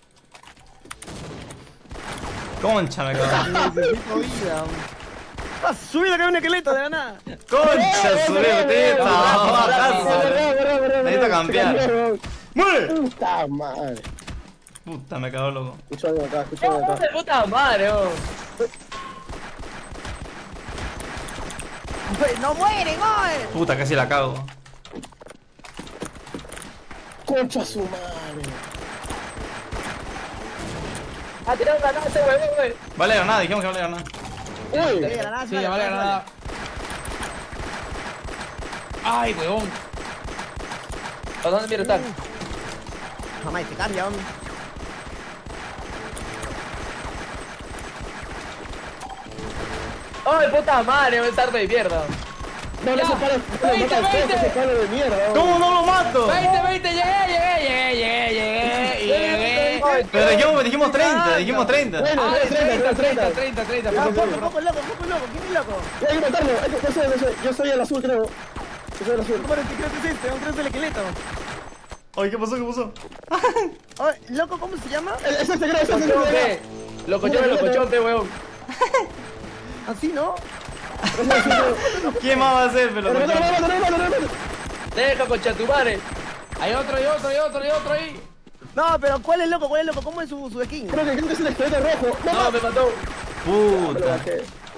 Concha, me cago. Necesito vida. ¡Ah, subida que hay un esqueleto de la nada! Concha, su teta. Verdad, verdad, verdad, verdad, Necesito verdad. cambiar. Se cambió, weón. ¡Muere! Puta madre. Puta, me cago loco. Escucha algo acá, escucha algo ¡Oh, acá. de puta madre, oh! ¡No mueren, oye! Puta, casi la cago. Concha su madre. ¡Ha tirado una lanza, huevón, güey! Vale granada, dijimos que vale granada. Uy. Sí, granada, Sí, vale, ya vale vale, granada. Ay, huevón. ¿A dónde miro están? Jamás te cambia, hombre. ¡Ay, puta madre! Un sardo de mierda. No, no Ya. se para. No, veinte, mata veinte. ese palo de mierda. ¿Cómo no lo mato? veinte, veinte, llegué, llegué, llegué, llegué, llegué, llegué. Pero dijimos, dijimos treinta, dijimos treinta. Bueno, Ah, treinta, treinta, treinta, treinta, treinta, Ah, treinta. poco, poco loco, poco loco, ¿quién es loco? Hay que matarlo. Hay que, yo, soy, yo, soy, yo soy el azul, creo. Yo soy el azul. Bueno, creo que es este, creo que es el esqueleto. Ay, ¿qué pasó? ¿Qué pasó? Oye, loco, ¿cómo se llama? Es este, creo, es este, creo. ¡Locochote! ¡Locochote, locochote, huevón! Así, ¿no? ¿Quién más va a ser, pelo? Pero no, no, no, no, no, no, no. ¡Deja, concha tu madre! Hay otro, hay otro, hay otro, hay otro ahí. No, pero ¿cuál es loco? ¿Cuál es loco? ¿Cómo es su, su skin? Creo que, creo que es el esqueleto rojo. No, ¡No, me mató! Lo Puta. bajé.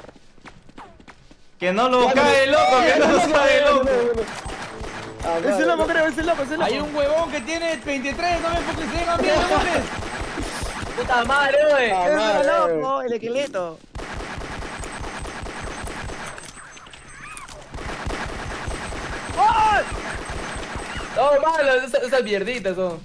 Que no lo cae loco, que no lo cae loco. Ah, Ese madre. loco, creo, ese loco, ese loco. Hay un huevón que tiene veintitrés, no me porque se llegan bien, huevones. ¡Puta madre, güey! Ah, Ese madre. loco, el esqueleto. ¡Oh! ¡No, malo! Esas, esas mierditas son.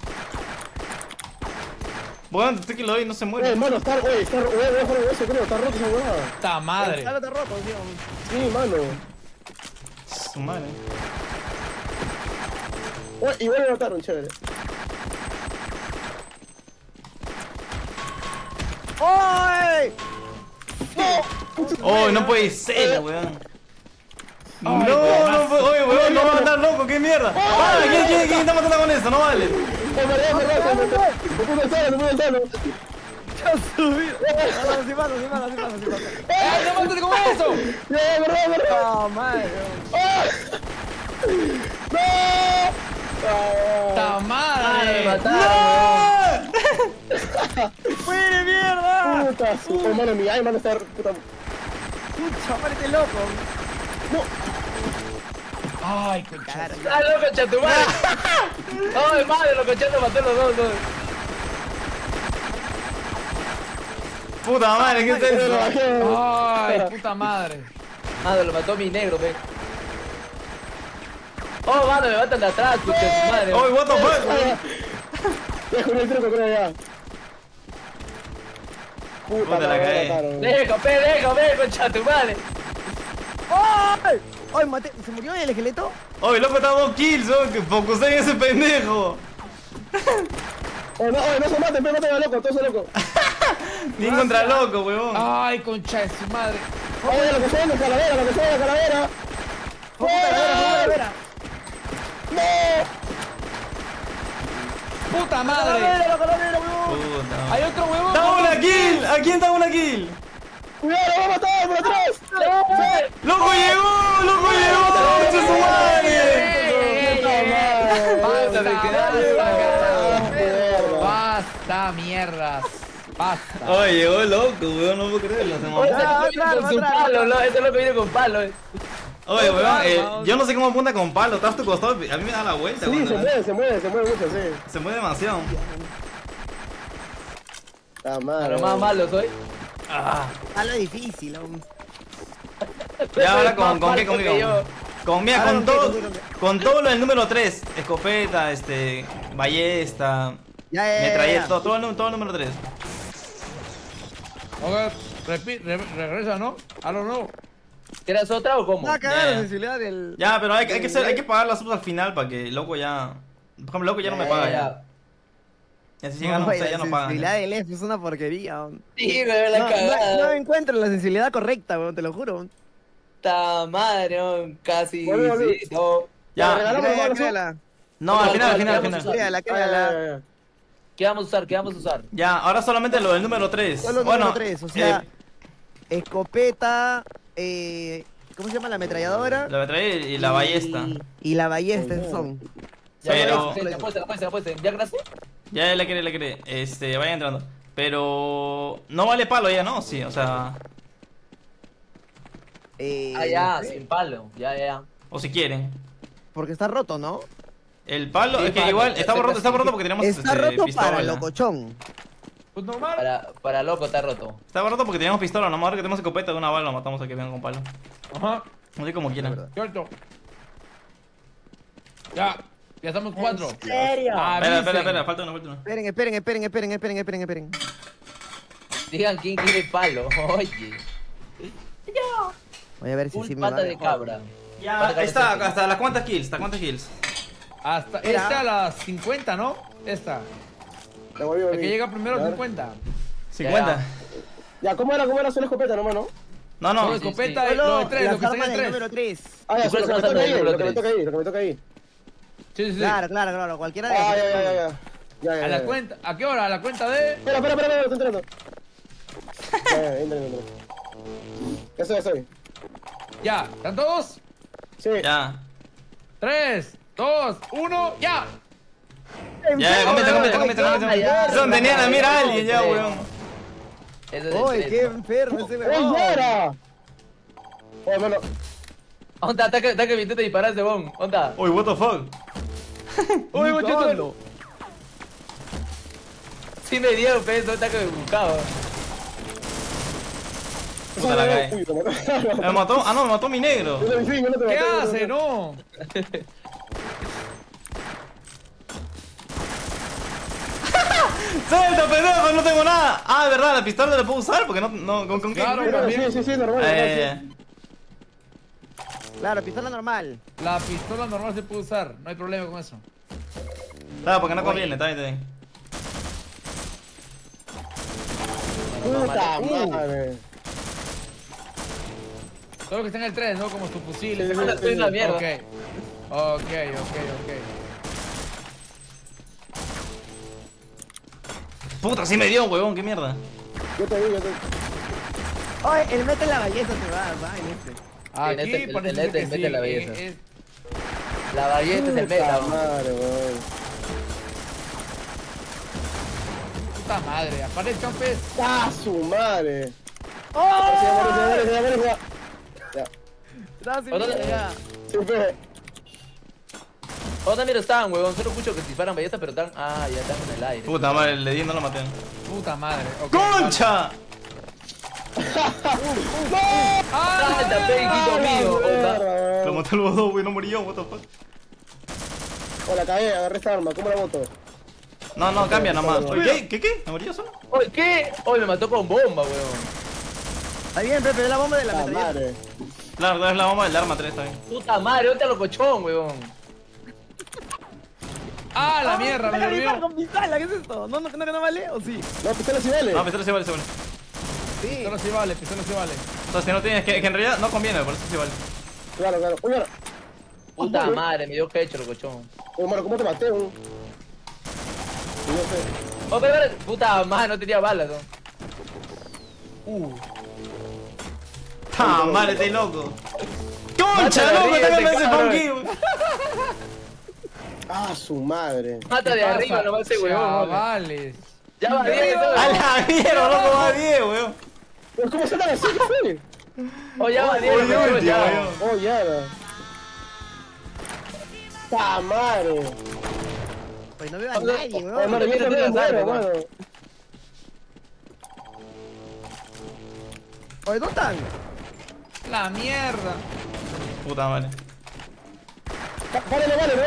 Bueno, usted que lo doy no se Eh, muere. mano, está, oye, está, oye, oye, eso creo, está roto esa huevada. Puta madre. Está está roto, tío. Sí, mano. Su madre. Oye, igual me mataron, chévere. ¡Oye! Oh, no puede ser, weón. No, no puede. Oye, weón, no va a andar loco, qué mierda. Ah, ¿quién, quién, quién está matando con eso? No vale. ¡Oh, María, me rata! Me puse el solo, me puse el solo. ¡Ya subí! No, no, sí pasa, sí pasa, sí pasa, sí pasa. ¡Ay, no mates con eso! ¡Ya, me rata, me rata! ¡Oh, madre! ¡Ah! ¡No! ¡Puta ¡Me madre! mataron, ¡Muere, mierda! Puta, su... Oh, mano, mi ay, mano, está... Puta... ¡Pucha, muérete loco! Ay, concha. Cagaron. weón! ¡Ah, loco, concha tu madre! ¡Ay, madre! Locochote mató a los dos, dos. Puta madre, ¿qué es Me lo eso? bajé. Ay, puta madre. Mano, lo mató mi negro, ve. ¡Oh, mano! Me matan de atrás, concha tu madre. Oh, what the fuck? Ya con el truco, creo ya. Puta, Puta, la madre, cagué. me mataron. ¡Deja, pe, deja, ve, concha tu madre! ¡Ay! ¡Ay, maté! ¿Se murió el esqueleto? Oye, loco, está dos kills, weón. Que focusé en ese pendejo. Oh, no, oh, no se maten, pero maten a loco, todos son locos. Ni contra loco, weón. Ay, concha de su madre. Oye, lo que son, la calavera, lo que son, la calavera. ¡Fue calavera, fue calavera! ¡No! ¡Puta madre! ¡Calavera, la calavera, weón! Puta. Hay otro huevón. ¡Da una kill! ¿A quién da una kill? ¡Cuidado, lo va a matar por atrás! ¡Loco llegó! ¡Loco llegó! ¡Concha su madre! Basta, Basta, basta, mierdas. Basta. Oye, llegó loco, weón, no puedo creerlo. se Oye, mamó. ese loco viene con su palo, ¿no? Ese loco viene con palo, eh. Oye, weón, eh, yo no sé cómo apunta con palo, estás a tu costado, a mí me da la vuelta, Sí, weón. se mueve, se mueve, se mueve mucho, sí. Se mueve demasiado. La A madre. lo más malo soy. Ah. Algo difícil, hombre. Ya ahora con, Más con qué, falso con que qué, yo. con, con, mira, Ahora con con qué, todo, con qué, con qué. con todo lo del número tres, escopeta, este, ballesta, Ya, ya, ya, metralleta, ya. todo, todo, el, nu- todo el número tres. Ok, repi- re- regresa, ¿no? I don't know. ¿Quieres otra o cómo? Va a cagar Ya, la ya. sensibilidad del... Ya, pero hay, que- hay que hacer, hay que pagar las subs al final para que loco ya, por ejemplo, loco ya no me Ya, paga ya, ya. ya. Y así llegan, Oye, ustedes ya la no pagan. sensibilidad ya. del F es una porquería, hombre. Sí, me la No, no, cagada. no encuentro la sensibilidad correcta, weón, te lo juro. Puta madre, no, casi. Volví, volví. Sí, no. Ya, regalamos Créala, hermano, créala. no, al final, al final, al Vamos a final. Créala, Ah, ya, créala. ya, ya. ¿Qué vamos a usar? ¿Qué vamos a usar? Ya, ahora solamente lo del número tres. Solo Bueno, número tres, o sea, eh, escopeta, eh, ¿cómo se llama la ametralladora? la metralla y la ballesta. Y, y la ballesta, Oye. esos son. Ya, Pero- ya, ya, apuesten, apuesten, apuesten. ¿Ya gracias? Ya la quiere, la quiere. Este, vayan entrando. Pero no vale palo ya, ¿no? Sí, o sea. Eh, Ah, ya, no sé, sin palo. Ya, ya, ya. O si quieren. Porque está roto, ¿no? El palo, Sí, es que palo, igual ya estaba sé roto, que estaba sí. roto porque teníamos Está este, roto pistola. para locochón. Pues normal. Para, para loco está roto. Estaba roto porque teníamos pistola, nomás ahora que tenemos escopeta de una bala lo matamos a que vengan con palo. Ajá. No sé como quieran. verdad. Cierto. Ya. Ya estamos cuatro. ¿En serio? Ah, Espera, espera, avisen. espera, falta una, falta una. Esperen, esperen, esperen, esperen, esperen, esperen, esperen. Digan quién quiere palo. Oye. Voy a ver si Un sí me pata va. de cabra. Ya, Pata de está, cabra. hasta las cuantas kills, hasta cuántas kills. Hasta Mira. esta a las cincuenta, ¿no? Esta. La volví, La volví. que llega primero a A ver. cincuenta. cincuenta. Ya, ¿cómo era? ¿Cómo era? Solo escopeta nomás, ¿no? No, No, no. sí, escopeta, sí. lo Solo de tres, las lo que está en armas el del tres. número tres. Ah, ya, ¿Y cuál lo que me es la toca ahí, número lo que me tres? toca ahí, lo que me toca ahí. Sí, sí, sí. Claro, claro, claro. Cualquiera de Ah, las ya, tres. ya, ya, ya. Ya, ya, A la ya. cuenta, ¿a qué hora? A la cuenta de. Espera, espera, espera, espera, estoy entrando. Ya, ya, entra, entra. Ya estoy, ya estoy. Ya, ¿están todos? Sí. Ya. Tres, dos, uno, ya. Ya, comienza, comienza, comienza, ya, comienza. ya, Es donde tenía la mira a ya, alguien ya, ya. weón. Eso es Uy, el qué enfermo ese ¡Ey, weón. ya era! Oh, hermano. Onda, ataque, ataque, mi te disparaste, bon. Onda. Uy, what the fuck. Uy, Ni muchacho. cagando. Sí me dieron, pero eso ataque me buscaba. Puta la cae. Uy, me mató. Me mató, ah no, me mató mi negro. Yo soy fin, yo no te ¿Qué maté, yo no hace? te- No. ¡Suelta, pendejo! No tengo nada. Ah, de verdad, la pistola la puedo usar porque no, no, con, con qué. Claro. Pero, Sí, sí, sí, normal. normal, Eh, sí. Claro, pistola normal. La pistola normal se puede usar, no hay problema con eso. claro, porque no conviene, está bien, está bien. Puta Uh. madre. Solo que está en el tres, ¿no? Como su fusil. Sí, ese sí, cosa. Estoy en la mierda. Ok. Ok, ok, ok. Puta, sí me dio, huevón, qué mierda. Yo te vi, yo te vi. Oye, el mete la belleza se va, va en este. Aquí En este- parece en ser este que mete sí. la belleza. es- La balleta es el meta, Puta bon. madre, weón. Puta madre, aparezcan pez. ¡Ah, su madre! ¡Oh! Sí, ya, ya, ya, ya, ya, ya. Ya. No, sí, Otra- mira, ya. Sí, fe. ¿Dónde mira están, huevón? Solo escucho que disparan ballestas, pero están. Ah, ya están en el aire. Puta madre, le di, no lo maté. Puta madre. ok, ¡Concha! ¡Ah, está pequito mío! Onda. Mierda, Lo weón. maté los dos, güey, no morí yo, what the fuck. Oh, la cagué, agarré esta arma. ¿Cómo la boto? No, no, cambia nomás. Oye, ¿qué? ¿Qué? ¿Qué? ¿Me morí yo solo? Oye, ¿qué? Oye, me mató con bomba, huevón. Está bien, Pepe, es la bomba de la La metralleta. madre. Claro, es la bomba del arma tres, está bien. Puta madre, ¿dónde está lo cochón, huevón? Ah, la mierda, me Deja de disparar durmió. con pistola, ¿qué es esto? ¿No, no, no, no vale o sí? No, pistola sí vale. No, pistola sí vale, sí vale. Sí. Pistola sí vale, pistola sí vale. O sea, si no tienes, que, que en realidad no conviene, por eso sí vale. Claro, claro. Oye, mano. Puta Oye, madre, me dio pecho lo cochón. oye, mano, ¿cómo te maté, weón? No sé. Oh, pero, pero, puta madre, no tenía balas, ¿no? Uh. ¡Ah, madre, estoy loco! ¡Concha, Mátala, loco! ríete, ¡Está ese cabrón. funky, güey! Ah, su madre. Mata de ¿Qué arriba pasa, nomás ese huevón. hombre. Chavales. Ya va bien, ¡A la mierda, loco! ¡Va diez, weón! Pero ¿cómo se tan así? ¿Qué fue? Oh, ya va bien, Oye, cochón, último, ya. weón. Oh, ya. era. ¡Ta madre! Pues no veo a nadie, Oye, weón. mano, yo mira, también mira, muero, mira. mano. Oye, ¿dónde están? La mierda. Puta madre. Va- Vale, no vale, ¿no?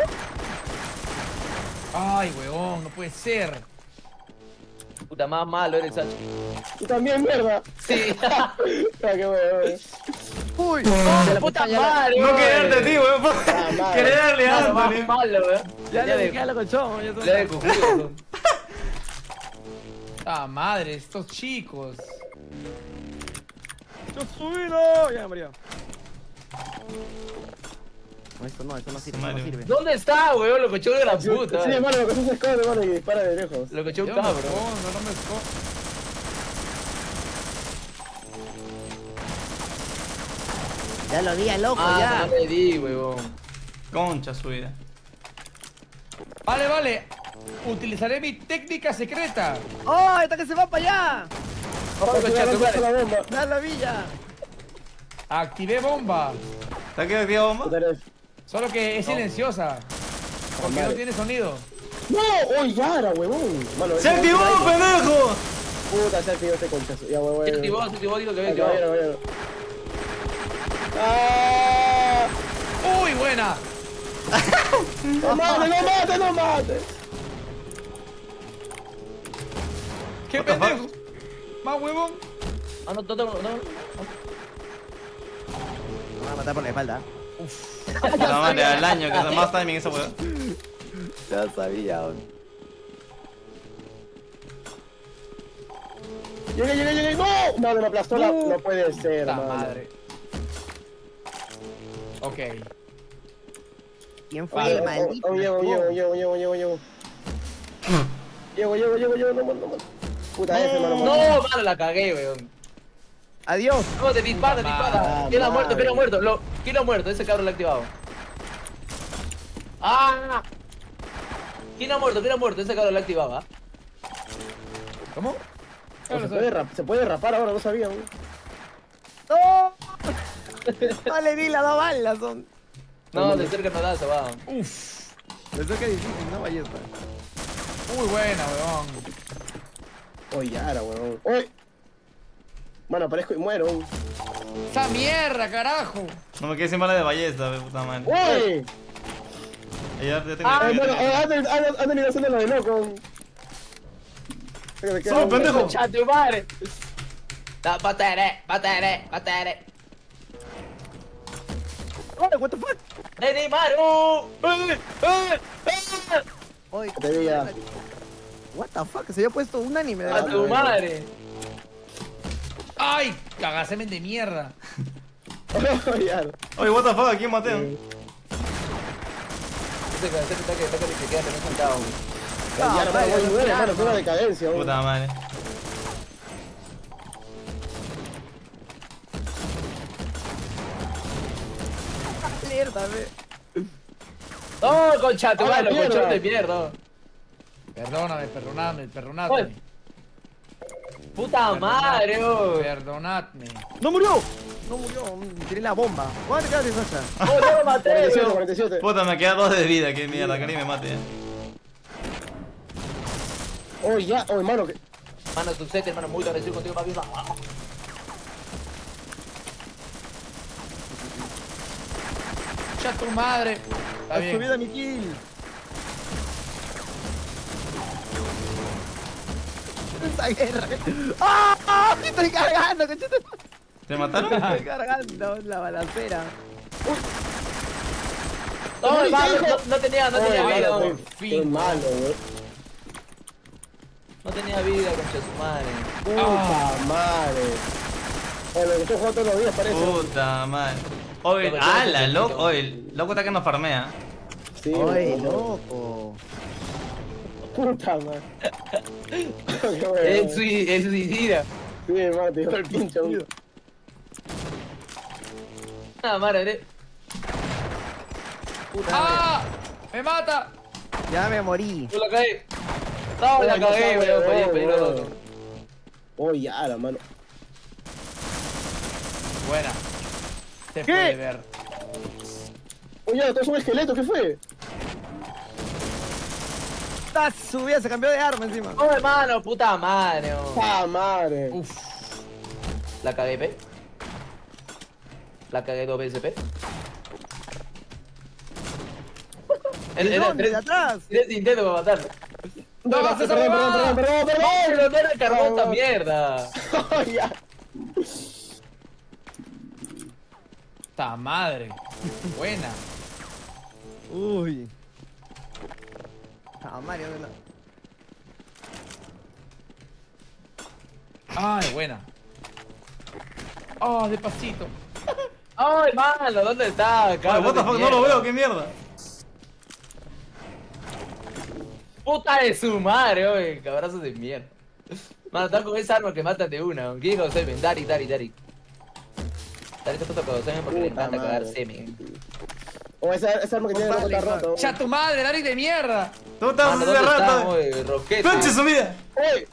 Ay, weón, no puede ser. Puta, más malo eres, Sacho. Tú también, mierda. Sí. Ah, qué weón. Uy. Oh, puta madre, No weón. quererte a ti, weón. Ah, madre. Quería darle a Malo, más Anthony. malo, weón. Ya Ya le de- dejé a la cochón. Ya ya de son- cojudo. Ah, madre, estos chicos. ¡Yo subido! Ya, María. No, esto no, esto no sirve, esto no Madre. sirve. ¿Dónde está, weón? Lo cochón de la Sí, puta. sí, hermano, lo que se esconde, hermano, y dispara de lejos. Lo cochón Yo no me cabro. escondo, no me escondo. Ya lo vi, a loco, Ah, ya. no le di, weón. Concha su vida. Vale, vale. Utilizaré mi técnica secreta. ¡Oh! ¡Esta que se va para allá! Papá, Ojo, estoy chato, agarrando vale. la bomba. ¡Da la villa! Activé bomba. ¿Está aquí activa bomba? Puta, eres- Solo que es silenciosa. Porque no madre. tiene sonido. No, hoy ya era, huevón. Mano, ¡Se activó, pendejo! Puta, se activó este conchazo. Ya, huevón. Se activó, se activó, digo que había Ya, activado. caballero, caballero. ¡Ah! ¡Uy, buena! ¡No mates, no mates, no mates! ¡Qué What the pendejo! Más huevón. Ah, no, no, no, no. Me van a matar por la espalda. Puta madre, al año, que es más timing esa weá. Ya sabía, weón. ¡Llegué, llegué, llegué! ¡No! Mano, me aplastó la... Uh. No puede ser, La mano. madre. Ok. ¿Quién fue Vale, el oh, maldito? oh, llego, llego, llego, llego, llego, llego. Llego, llego, llego, llego, no, no, no. Puta F, mano. mano. No, mano, la cagué, weón. Adiós. No, te dispara, te dispara. Ah, ¿Quién ha muerto? madre. ¿Quién ha muerto? Lo... ¿Quién ha muerto? Ese cabrón lo ha activado. ¡Ah! ¿Quién ha muerto? ¿Quién ha muerto? Ese cabrón lo ha activado, ¿ah? ¿Cómo? Oh, se, puede rap- se puede rapar ahora, no sabía, weón. ¡No! No le di las dos balas, son. No, de cerca no da, se va. Uf. Eso que difícil, no ballesta. Muy buena, huevón. Oye, ya era, weón. ¡Uy! Mano, aparezco y muero. weón. ¡Esa mierda, carajo! No me quedé sin bala de ballesta, we, puta madre. ¡Uy! Ya, ya tengo. Ah, ya bueno, tengo. antes antes- antes de hacerle lo de loco. Creo que Solo queda- pendejo. ¡Concha tu madre! Da, batere, batere, batere. Oh, what the fuck? ¡Nene Maru! ¡Eh, eh, eh! Oye, Te veía. what the fuck? Se había puesto un anime de ¡A la tu madre! ¡Ay! Cagasemen de mierda. Ya. Oye, what the fuck, ¿a quién maté? Ese que ese que está que está que se queda no sentado. Ya, Ah, no, vale, voy no nueve, tiene mano, fue una arma. decadencia, weón. Puta madre. Mierda, ve. ¡Oh, concha tu ¡A la madre, mierda! conchón de mierda! Perdóname, perdonadme, perdonadme. Oye. ¡Puta madre, oh! Perdonadme. ¡No murió! No murió, tiré la bomba. ¿Cuánto te quedaste, Sacha? ¡Oh, no lo cuarenta maté! y siete, oh. cuarenta y siete. Puta, me queda dos de vida, qué mierda, que ni me mate. eh. Oh, ya, oh, hermano, que... Mano, tu set, hermano, muy agresivo contigo, papi. ¡Ya tu madre! Está Ha bien. subido mi kill. Esta guerra. ¡Ah! ¡Ah! Estoy cargando, conchito. ¿Te mataron? Estoy cargando la balacera. No, ¿Qué hermano, dijo? no, no tenía, no Oh, tenía hermano, vida. qué- fin, Qué weón. malo, weón. No tenía vida, concha su madre. Puta madre. Oye, lo que estoy jugando todos los días parece. Puta madre. Oye, Lo que ala, tengo que loco. hacer, Oye, el loco está que nos farmea. Sí, ¡Ay, weón. loco! Puta madre. Qué Es weón. sui- es suicida. Sí, hermano, te dio el pinche, weón. Ah, madre. ¡Ah! ¡Me mata! Ya me morí. Yo la caí. No, la Oye, no cagué, sabe, weón. Fallé, weón, fallé, weón. loco. Oh, ya, la mano. Buena. Se ¿Qué? puede ver. Oye, tú eres un esqueleto, ¿qué fue? ¡Ah! Subía, se cambió de arma encima. Oh, hermano, puta madre. oh. ¡Ah, madre! Uf. La cagué, pe. La cagué dos veces, pe. ¿De Era dónde? ¿De tres, atrás? tres intentos para matarlo. ¡No, perdón, se perdón, perdón, perdón, perdón, ¡No, perdón. pero no era el carbón esta No. mierda! Oh, ya. ¡Ta madre! Buena. Uy. Ah, Mario, no. ¡Ay, buena! ¡Oh, despacito! ¡Ay, hermano! ¿Dónde está? Oye, Cabrón what the de fuck, no lo mierda. veo, qué mierda. ¡Puta de su madre, oye! Cabrazos de mierda. Mano, están con esa arma que matan de una. ¿Quién es semen? Dari, Dari, Dari. Dari se ha puesto con semen porque le Puta encanta cagar madre. semen. O esa, esa arma que tiene loco está roto. ¡Ya tu madre, Dari de mierda! Tú estás Mano, hace ¿dónde está, rato. güey? Roquete. ¡Conche su vida! ¡Uy!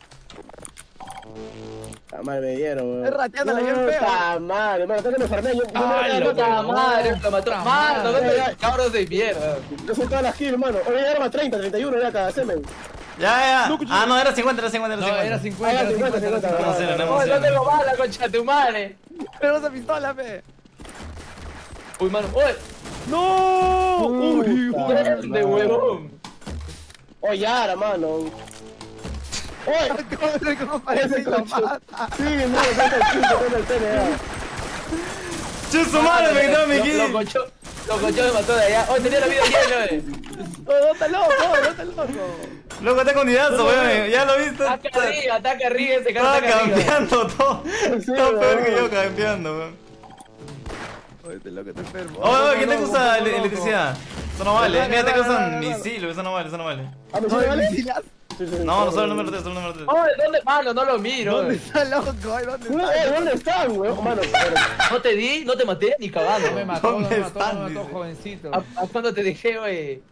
Está mal, me dieron, weón. Es rateándola bien feo. Está mal, hermano, tengo que me farmé. Yo, yo Ay, no, loco. no, Puta madre, lo mató. Puta Mano, madre. ¿dónde cabros de mierda? yo soy todas las kills, hermano. Oye, ya arma treinta, treinta y uno ya cada semen. Ya, ya. Ah, no, era cincuenta, era cincuenta, No, era era cincuenta. cincuenta, era cincuenta, cincuenta, era cincuenta. cincuenta. No, no, Oh, no, no tengo no. bala, concha de tu madre. Pero esa pistola, fe. Uy, mano, uy. ¡No! Uy, Puta uy. De madre. huevón. Oye, ahora, mano. Oye, ¿Cómo, cómo parece ese que lo coche. mata? Sí, no, falta el quinto, falta el T N A. ¡Chu su madre! Me quitó mi Lo kill. cochó, lo cochó me mató de allá. Oh, tenía la vida llena, eh. No, no está loco, no está loco. Loco, está con Didazo, weón. Ya lo viste. Ataca arriba, ataca arriba, ese cara Estaba ataca arriba. campeando todo. Sí, Está peor que weón. yo campeando, weón. Oye, este loco está enfermo. Oye, oye, ¿quién te loco, usa loco, ele- loco. electricidad? Eso no vale. Dale, Mira, te dale, usan dale, dale. misil, eso no vale, eso no vale. ¿A mí sí No, me vale? misilas. Sí, sí, sí. No, no solo el número tres, solo el número tres. Oh, ¿dónde, mano? No lo miro. ¿Dónde eh. está loco? Ay, ¿dónde No, está? eh, ¿dónde están, weón? Mano, pero- No te di, no te maté ni cagando. No me mató, no ¿Dónde me mató, están, no me mató, dice? jovencito. ¿A, a cuándo te dejé, güey?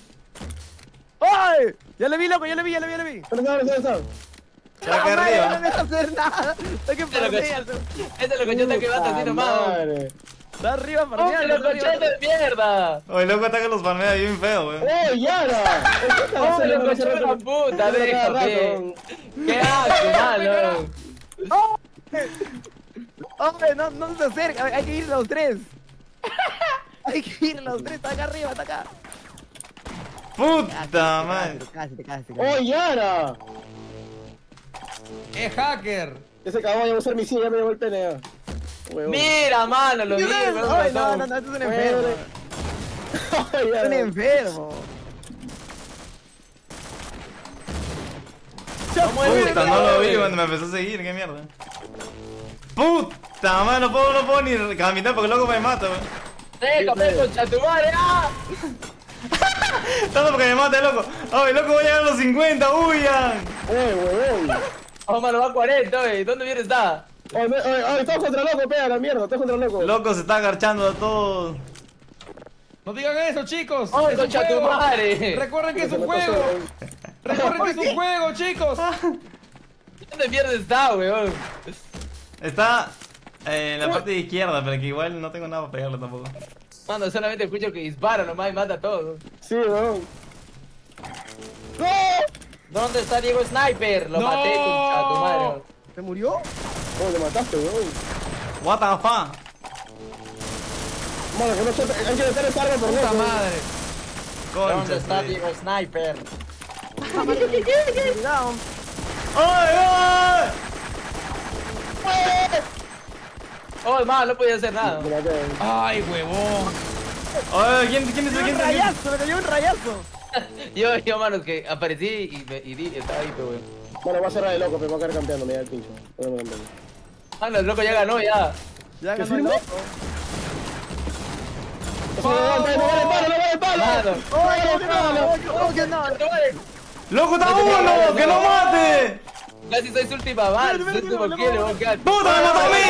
¡Ay! Ya le vi, loco, ya le vi, ya le vi, ya le vi. ¿Dónde están? ¿Dónde están? Está acá No me arriba. deja hacer nada. Está que Este es lo que farmea. este es lo que yo te quedaste así Puta nomás. madre. Está arriba ¡Oh, farmeando. los está arriba. cochetes de mierda! Oye, loco, está que los farmea bien feo, weón. ¡Oh, Yara! ¡Oh, los cochetes de la puta! Dejo, ¿qué? ¡Qué asco, mano! Hombre, no, no se acerca, hay que ir los tres. Hay que ir los tres, está acá arriba, está acá. Puta madre. Casi, casi, casi. ¡Oh, Yara! Es hacker. Ese caballo va a usar mi silla, ya me llevó el P N A. Huevón. Mira, mano, lo vi, Ay, me no, mató. no, no, este es un enfermo. Ay, Es un Yara. enfermo. Puta, no lo vi cuando me empezó a seguir, qué mierda. Puta madre, no puedo, no puedo ni caminar porque loco me mata, weón. ¡Déjame, concha de tu madre! ¡Ah! Tanto porque me mata, loco. Ay, loco, voy a llegar a los cincuenta, huyan. Oye, huevón. Oh, mano, va a cuarenta, güey. ¿Dónde viene está? Oye, me- oye, oye, todos contra loco, pega la mierda, todos contra loco. Loco se está agarchando a todos. No digan eso, chicos. ¡Oh, Es un concha de tu juego. madre! Recuerden que es Se un me pasó, juego. weón. Recuerden que es un juego, chicos. ¿Dónde mierda está, weón? Está eh, en la parte de izquierda, pero que igual no tengo nada para pegarle tampoco. Mano, solamente escucho que dispara nomás y mata a todos. Sí, weón. ¡No! ¿Dónde está Diego Sniper? Lo No. maté, concha de tu madre. ¿Se murió? Oh, le mataste, weón. What the fuck? Mano, que no chote, hay que meter esa arma por Puta loco. madre. Concha. ¿Dónde está sí. Diego Sniper? Cuidado. ¡Ay, ay! Oh, man, no podía hacer nada. Me maté. Ay, huevón. Ay, ¿quién, quién es Me el cayó quién un es el- rayazo, me cayó un rayazo. Yo, yo, mano, que aparecí y, me, y di, estaba ahí, pero weón. Bueno, voy a cerrar de loco, pero voy a quedar campeando, me da el pincho. No me campeando. Mano, el loco ya ganó, ya. Ya ¿Qué ganó el firme? loco. ¡No vale el palo, no vale el palo! Mano. ¡No vale el palo! Oh, que no. ¡Loco, está uno! ¡Que no mate! Casi soy su última bala, su último kill, weón. ¿Qué haces? ¡Puta, me mató a mí!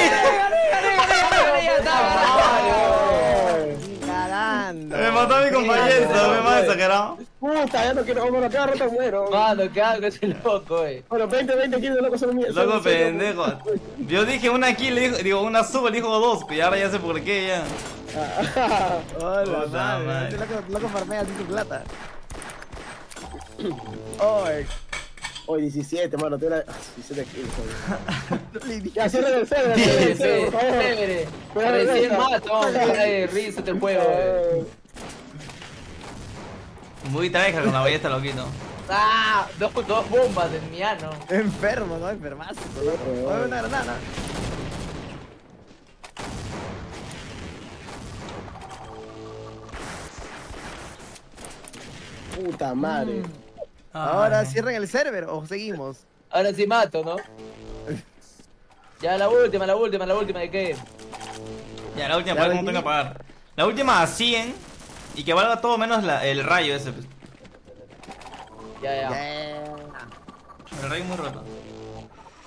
Ni cagando. Me mató a mi compañero, me más exagerado. Puta, ya no quiero, bueno, cada rato muero. Mano, ¿qué hago ese loco, eh? Bueno, veinte, veinte kilos de loco son míos. Loco pendejo. Yo dije una kill, dijo, digo una sub, le dijo dos, y ahora ya sé por qué ya. Hola, Puta madre. madre. Este loco, loco farmea así su plata. Ay. Hoy diecisiete, mano, tengo una... ah, diecisiete kilos. Le Ya, cierra el cero, cierra el cero, por favor. Chévere. Pero Recién venga. mato, ay, risa el juego, eh. Eh, Muy traeja con la ballesta, loquito. Ah, dos, dos bombas en mi ano. Enfermo, ¿no? Enfermazo. ¿No? Oye, una granada. Puta madre. Ahora Ay. cierran el server o seguimos. Ahora sí mato, ¿no? Ya la última, la última, la última, ¿de qué? Ya, la última, Ya, para cómo Benji. tengo que pagar. La última a cien y que valga todo menos la- el rayo ese. Pues. Ya, ya. Yeah. El rayo muy roto.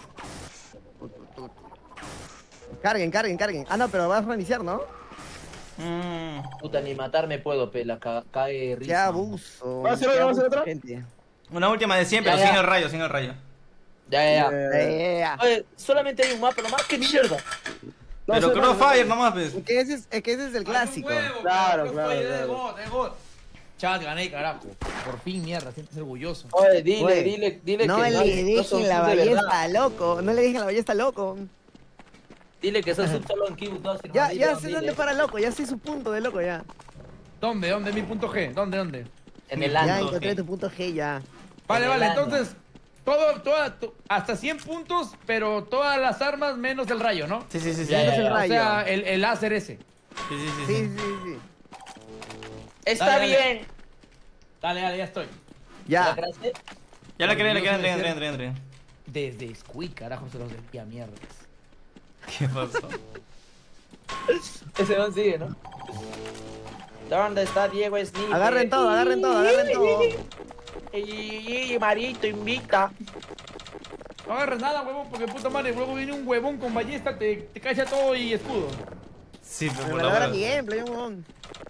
Carguen, carguen, carguen. Ah, no, pero vas a reiniciar, ¿no? Mm. Puta, ni matarme puedo, pe, la ca cae risa. Qué abuso. ¿Va a hacer qué otra? ¿Va a hacer abuso, otra? gente. Una última de siempre, Ya, pero ya. sin el rayo, sin el rayo. Ya, ya, ya. Eh, Eh, Oye, solamente hay un mapa nomás, qué mierda. no Pero sé, Crossfire nomás, pues. es, que ese es, es que ese es el clásico. Huevo, Claro, pero claro, fue de claro. God, de God. Chat, gané, carajo. Por fin, mierda, sientes orgulloso. Oye, dile, Güey, dile, dile No que le no, dejen no son la subs de verdad. ballesta, loco. No le dejen la ballesta, loco. Dile que esos subs solo en Kibu dos. Ya, ya sé dónde para loco, ya sé su punto de loco ya. ¿Dónde? ¿Dónde? Mi punto G. ¿Dónde? ¿Dónde? En el Ya ano. encontré tu punto G ya. Vale, En el vale, ano. entonces. Todo, toda, to- hasta cien puntos, pero todas las armas menos el rayo, ¿no? Sí, sí, sí, sí. Ya, ya, el ya. O rayo. sea, el, el láser ese. Sí, sí, sí, Sí, sí. sí, sí. Está Dale, dale. bien. Dale, dale, ya estoy. ¿La Ya. creaste? Ya la quería, la quería, Dios, entré, entré, decía- entré, entré. Desde Squid, carajo, se los decía mierda. ¿Qué pasó? Ese don sigue, ¿no? ¿Dónde está Diego Sniper? Agarren todo, agarren todo, agarren todo. Y Marito invita. No agarres nada, huevón, porque puta madre, luego viene un huevón con ballesta, te, te cacha todo y escudo. Sí, pero Me por lo la agarra hora. mi gameplay, un huevón.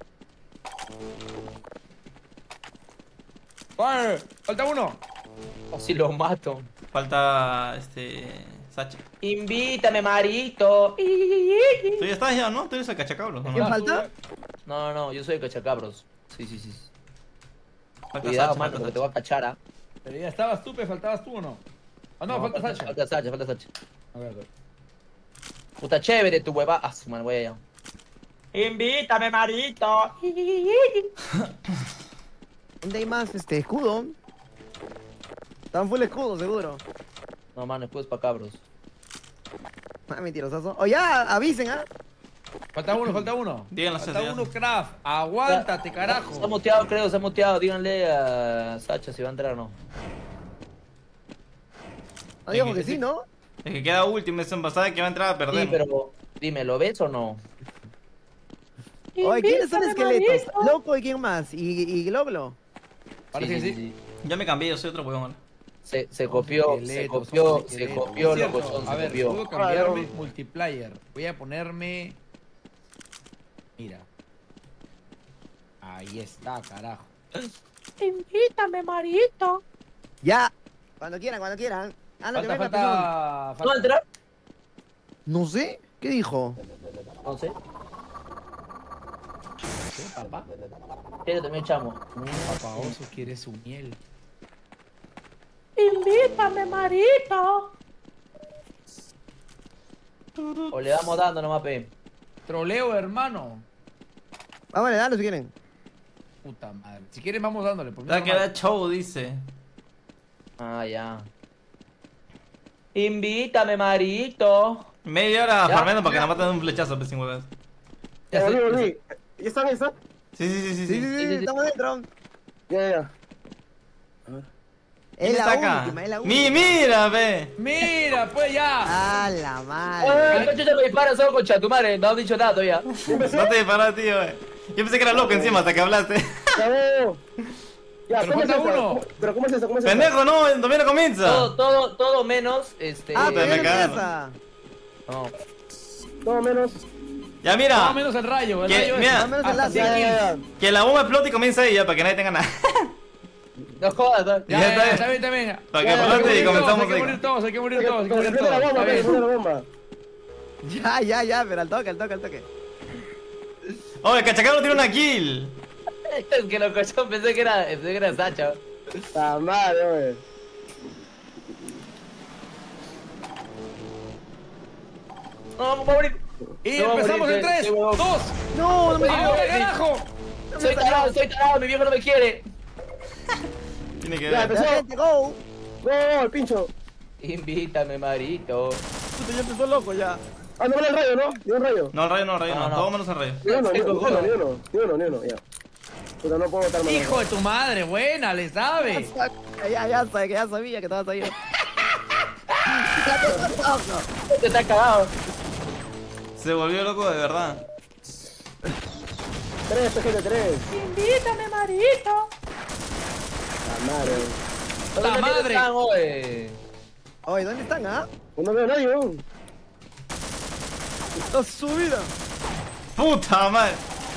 Vale, falta uno. O si lo mato. Falta, este... Sacha. Invítame, Marito. Tú ya estás ya, ¿no? Tú eres el cachacabros, ¿no? ¿Quién No, falta? No, no, no, yo soy el cachacabros. Sí, sí, sí. falta Cuidado, Sacha, mano, falta que te voy a cachar, ¿ah? Pero ya estabas tú, pe, faltabas tú o no. Ah, no, falta Sacha. Falta Sacha, falta Sacha. A ver, a ver. Puta chévere tu hueva. Ah, su madre, voy allá. Invítame, Marito. ¿Dónde hay más este escudo? Están full escudo, seguro. No, mano, después pa' cabros. Ah, mentirosazo. O ya, avisen, ¿ah? Falta uno, falta uno. Díganlo, Falta díganlo. uno, Craft. Aguántate, carajo. Se ha muteado, creo, se ha muteado. Díganle a Sacha si va a entrar o no. No digo que sí, ¿no? El que queda último es envasada que va a entrar a perder. Sí, pero dime, ¿lo ves o no? Oye, ¿quiénes son esqueletos? Loco y quién más. ¿Y, y Globlo? Parece que sí. Ya me cambié, yo soy otro huevón. Se, se copió, se Esqueletos, copió, somos se esqueletos. copió, Es cierto. locochón, A se ver, copió. puedo cambiarme Claro. multiplayer. Voy a ponerme. Mira. Ahí está, carajo. Invítame, Marito. Ya. Cuando quieran, cuando quieran. Ah, no, que Falta, venga, pezón. falta. ¿No va a falta- entrar? No sé. ¿Qué dijo? No sé. ¿Qué, papá? Quiere también chamo. Papá oso quiere su miel. Invítame, Marito. O le damos dando nomás, pe. Troleo, hermano. Vamos a darlo si quieren. Puta madre. Si quieren, vamos dándole. Por mí Da que normal. da show, dice. Ah, ya. Invítame, Marito. Media hora Ya, farmeando para que ya. nos maten de un flechazo, pues sin huevas. Ya Ya sé, volví, ya sé. volví. ¿Ya están, ya están? Sí, sí, sí, sí. Sí, sí, sí. sí, sí. estamos dentro. Ya, ya, ya. Es ¿Quién la está acá? última, es la Mi, última. mira, ve. Mira, pues ya. A la madre. Ay, coche, se me dispara solo con chatumare. No han dicho nada todavía. No te disparas, tío, eh. Yo pensé que era loco encima hasta que hablaste. ¡Bravo! Ya, Pero ¿cómo es falta esa? uno. ¿Cómo- ¿Pero cómo es eso? ¿Cómo es eso? Pendejo, no, todavía no comienza. Todo, todo, todo menos, este... Ah, Puta, pero me ya cagaron. empieza. No. Todo menos. Ya Más mira, o menos el rayo. El Que- rayo mira, es más o menos el hasta láser. cien Ya, kills. ya, ya. que la bomba explote y comienza ahí ya, para que nadie tenga nada. No jodas, ¿no? Ya, Ya ya, está ya, bien. está bien, está bien. Para que Ya, Hay que explote y morir todos, comenzamos hay que ahí. morir todos, hay que morir Pero todos, hay que morir prende todos. la bomba, Está bien. prende la bomba. Ya, ya, ya, pero al toque, al toque, al toque. Oye, Cachacabro tiene una kill. Es que lo cochón pensé que era, pensé que era Sacha. La madre, güey. No, vamos a morir. Y No, empezamos morir, en tres, sí, huevón. dos. No, no me Ah, ¡Ahora, sí. carajo! Soy tarado, soy tarado, mi viejo no me quiere. Tiene que Ya, ver. empezó. Ya, gente, go. ¡Go, el pincho! Invítame, Marito. Puta, ya empezó loco ya. Ah, no vale el rayo, ¿no? Ni un rayo. No, el rayo no, el rayo No, no. no. Todo menos el rayo. Ni uno, ni Tengo uno, uno. ni uno, ni uno, ni uno, ya. Pero no puedo estar mal. Hijo de tu madre, buena, le sabe. Ya, ya, sabe que ya sabía que estabas ahí. Te está cagado. Se volvió loco de verdad. Tres, P G T tres. Invítame, Marito. La madre. ¡Puta ¿Dónde madre! están, oye? Oye, ¿dónde están, ah? Pues no veo a nadie, ¿no? Está subida. Puta madre.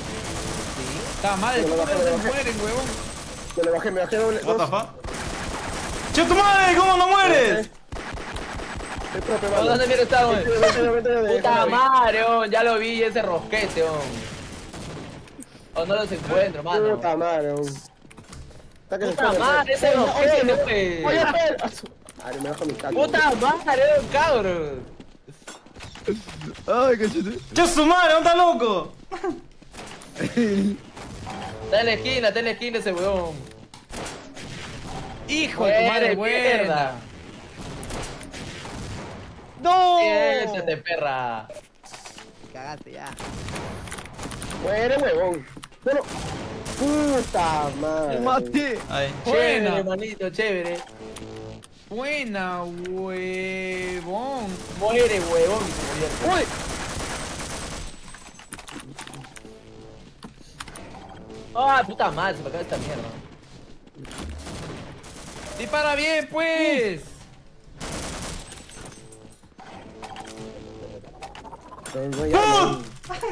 La madre, Me lo ¿cómo bajé, no me se lo bajé. mueren, huevón? Me lo bajé, me bajé doble. What the dos. fuck? ¡Che tu madre! ¿Cómo no mueres? El propio, ¿O mano. ¿Dónde mira está, Vente, weón? vente, vente, vente, Puta déjame. madre, weón, ya lo vi, ese rosquete, weón. O no los encuentro, mano. Puta madre, weón. Está que se Puta fue, madre, se ese fue. Oye, rosquete, oye, wey. oye, oye. Ah, su- Madre, me bajo mi caldo. Puta madre, weón, cabrón. Ay, cachete. ¡Che su madre! ¿Dónde está loco? Está en la esquina, está en la esquina ese weón. Hijo de tu madre, buena. mierda. ¡No! Siéntate, perra. Cagaste ya. Muere, huevón. Bueno. Puta madre. Mate. Ahí. Chévere, Buena. manito, chévere. Buena, huevón. Muere, huevón, y se murió. Uy. Ah, puta madre, se me acaba esta mierda. Dispara bien, pues. Vengo ya, man.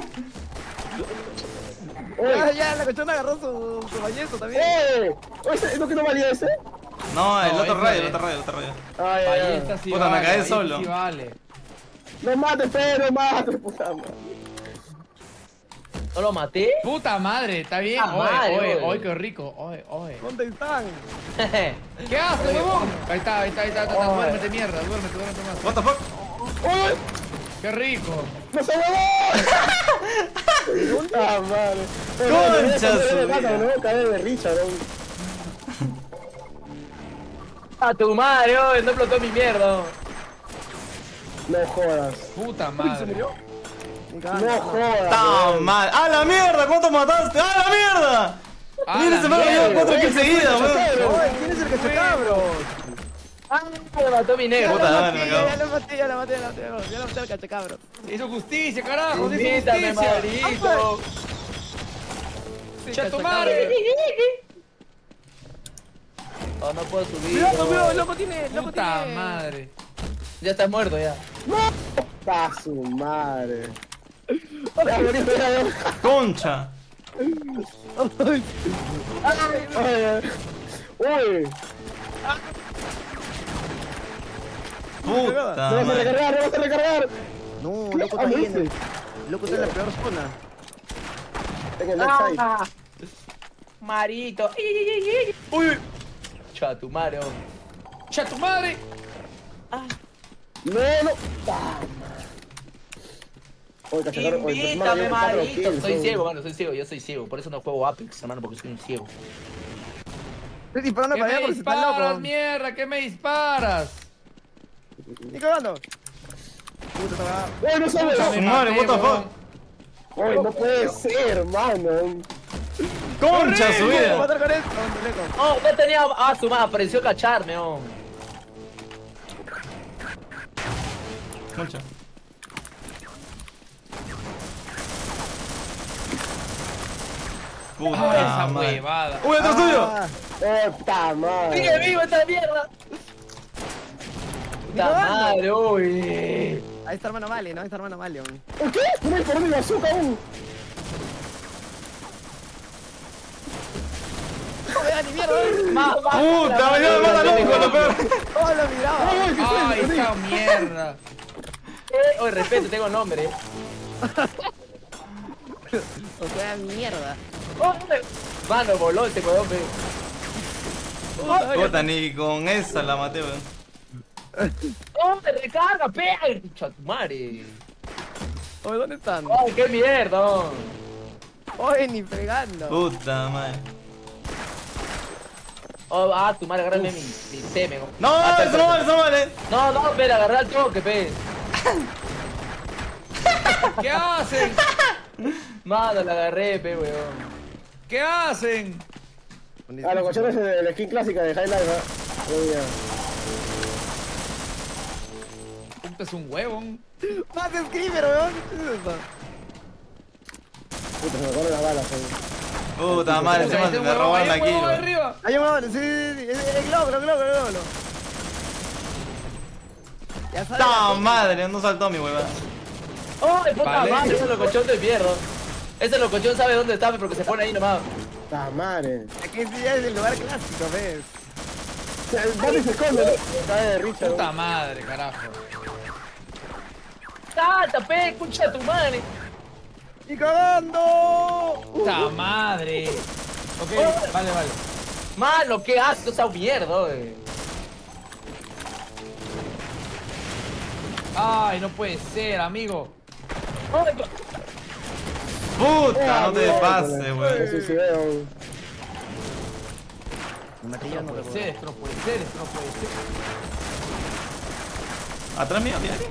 Ya, ya, la cochona agarró su, su bañezo también. ¡Eh! ¿Ese- ¿Es lo que no valía ese? No, el No, otro ese rayo, el es. otro rayo, el otro rayo. Ay, ay, Ballesta ay. sí Puta, me vale, caí ballesta solo. sí vale. No mates, pero no mates, puta madre. ¿No lo maté? Puta madre, está bien. Puta Oye, madre, oye, oye. oye, qué rico. Oye, oye. ¿Dónde están? ¿Qué haces, huevón? Ahí está, ahí está, ahí está. ahí está. Oye. Duérmete, mierda, duérmete, duérmete más. What the fuck? ¡Uy! Qué rico. ¡No se huevó! ¡Puta madre! Concha su Me vida. voy a caer de risa, ¿no? A tu madre, oye, no explotó mi mierda. No jodas. Puta ¿Se madre. murió? Ni cagando. No jodas. ¡Tan weón. mal! ¡A la mierda! ¿Cuánto mataste? ¡A la mierda! ¡A Mira, la se me ha mierda! llevado cuatro Oye, kills seguidas, weón. Oye, ¿quién es el cachacabros? Ah, me mató mi Ya negro. Puta lo madre, maté, me acabo. ya lo maté, ya lo maté, ya lo maté, ya lo maté al cachacabros. Hizo justicia, carajo. Hizo Invítame, justicia. marito. ¡Che tu madre! Oh, no puedo subir. Cuidado, no. cuidado, el loco tiene, el loco Puta tiene. madre. Ya estás muerto ya. ¡Pa su madre! Ya, bonito, ya, ya. ¡Concha! Ay, Ay, ay. Uy, ¡Puta no vas a madre! recargar, no vas a recargar. no, loco Ah, está me bien. dice. Loco está en la peor zona. En el left side. Ah, marito. Uy. Cha tu madre, oh. ¡Che tu madre! No, no. Ah, Oye, cachacar, oye, Invítame, hermano, ya marito. cuatro kills, Soy son- ciego, mano, soy ciego, yo soy ciego. Por eso no juego Apex, hermano, porque soy un ciego. Estoy disparando ¿Qué para allá me porque se está disparas, loco. mierda? ¿Qué me disparas? Ni cagando. Puta, estaba. Oye, no sabes. Puta, Su me madre, maté, what the huevón. fuck? Oye, no puede ser, hermano. ¡Concha su ¿Puedo vida! matar con esto? ¿Dónde, lejos? Oh, no tenía. Ah, su madre, apareció cacharme, oh. Concha. Ah, Puta esa madre. huevada. ¡Uy, atrás tuyo! Ah, Puta madre. ¡Sigue vivo esta mierda! ¡Puta cagando. madre, uy! ahí está hermano Mali, ¿no? Ahí está hermano Mali. aún. ¿Por qué? No me informé mi bazooka aún. No me da ni mierda. ¿eh? Más, más, ¡Puta! ¡Me mata loco, lo peor! Oh, lo miraba. Ay, ¿qué fue? ¡Ay, esa mierda! Eh, Oye, respeto, tengo nombre. O sea, mierda. Oh, me- Mano, voló este huevón, pe. Puta, ni con esa la maté, weón. ¡Oh, te recarga, pe! ¡Chatumare! Oye, ¿dónde están? ¡Ay, qué mierda! oh. Oye, ni fregando. Puta madre. Oh, ah, tu madre, agárrame mi, mi semen. oh. ¡No! Ah, ¡Eso no vale, eso no vale! No, no, pe, agarré al toque, pe. ¿Qué hacen? Mano, la agarré, pe, weón. ¿Qué hacen? A los cochones de la skin clásica de High Life, ¿eh? Muy bien. Puta, es un huevón. Más screamer, weón. ¿Qué es esto? Puta, se me ponen las balas, eh. Puta madre, Ese encima se me huevón, robaron hay la un huevón kill, weón. arriba. Hay un huevón, sí, sí, sí. Es el globo, el globo, el globo. Ya sabes. ¡Ta madre! No saltó mi huevada. ¡Oh, puta Vale. madre! Eso lo cochón de mierda. Ese locochón sabe dónde está, porque se pone ahí nomás. ¡Ta madre! Aquí sí ya es el lugar clásico, ¿ves? Se, ¿dónde se esconde? ¿No? Cae de Richard. Puta madre, carajo. ¡Salta, pe! ¡Escucha tu madre! ¡Y cagando! Puta madre. Ok, vale, vale. Mano, qué asco esa mierda, wey. Ay, no puede ser, amigo. Ay, pa- Puta, no te Ah, pases, Me weón. suicidé. Me maté Esto yo, no no puede te ser, esto no puede ser, esto no puede ser. Atrás mío, mira.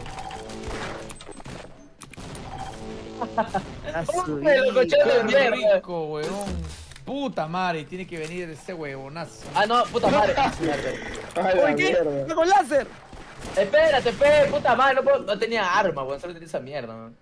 Hombre, locochón de Qué mierda. rico, weón. Puta madre, tiene que venir ese huevonazo. Ah, no, puta madre. Ay, la ¿Por qué? mierda. ¡Está con láser! Espérate, pe, puta madre, no, puedo- no tenía arma, weón, solo tenía esa mierda, man.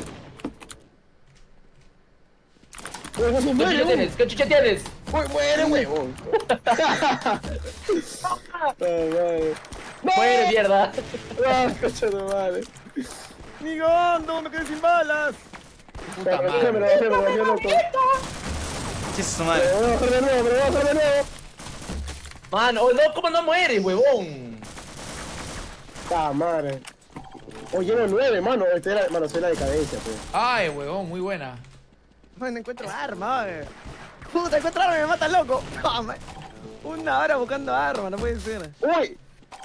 Uy, no se ¿Qué muere, chucha uy. tienes? ¿Qué chucha tienes? Uy, muere, huevón. Ah, madre. Muere, mierda. Ah, coche de madre. ¡Mi gando! ¡Me quedé sin balas! Puta Pero déjame, madre. déjame, déjame, loco. Chis, su Me madre. voy a bajar de nuevo, me voy a bajar de nuevo. Mano, oh, no, ¿cómo no mueres, huevón? ¡Ta madre! Oye, llevo nueve, mano. Este era, mano, soy la decadencia, pues. Ay, huevón, muy buena. No encuentro arma, oye. Puta, encuentro arma y me mata loco. Ah, man. Una hora buscando arma, no puede ser. ¡Uy!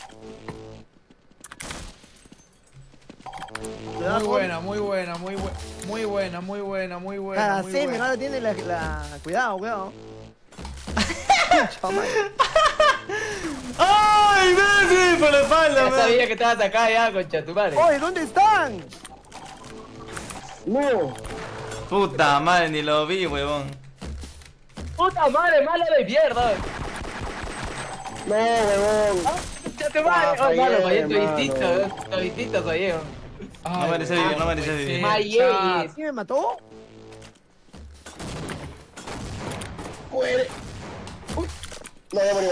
Muy buena, muy buena, muy buena. Muy buena, muy buena, muy buena. Cada muy semi, buena. ahora tiene la, la... Cuidado, cuidado. Pucha, madre. ¡Ay, Messi! Por la espalda, Ya man. sabía que estabas acá ya, concha tu madre. Oye, ¿dónde están? ¡No! Puta madre, ni lo vi, huevón. Puta madre, mala de mierda. ¡No, huevón! Ya te madre. Ah, Oh, mano, fallé, fallé tu mano. instinto, eh. Tu instinto fallé. Ay, No mereces huevón, vivir, no mereces puede vivir. ser, Mayes. chat. ¿Sí me mató? ¡Muere! ¡Uy! No, ya morí,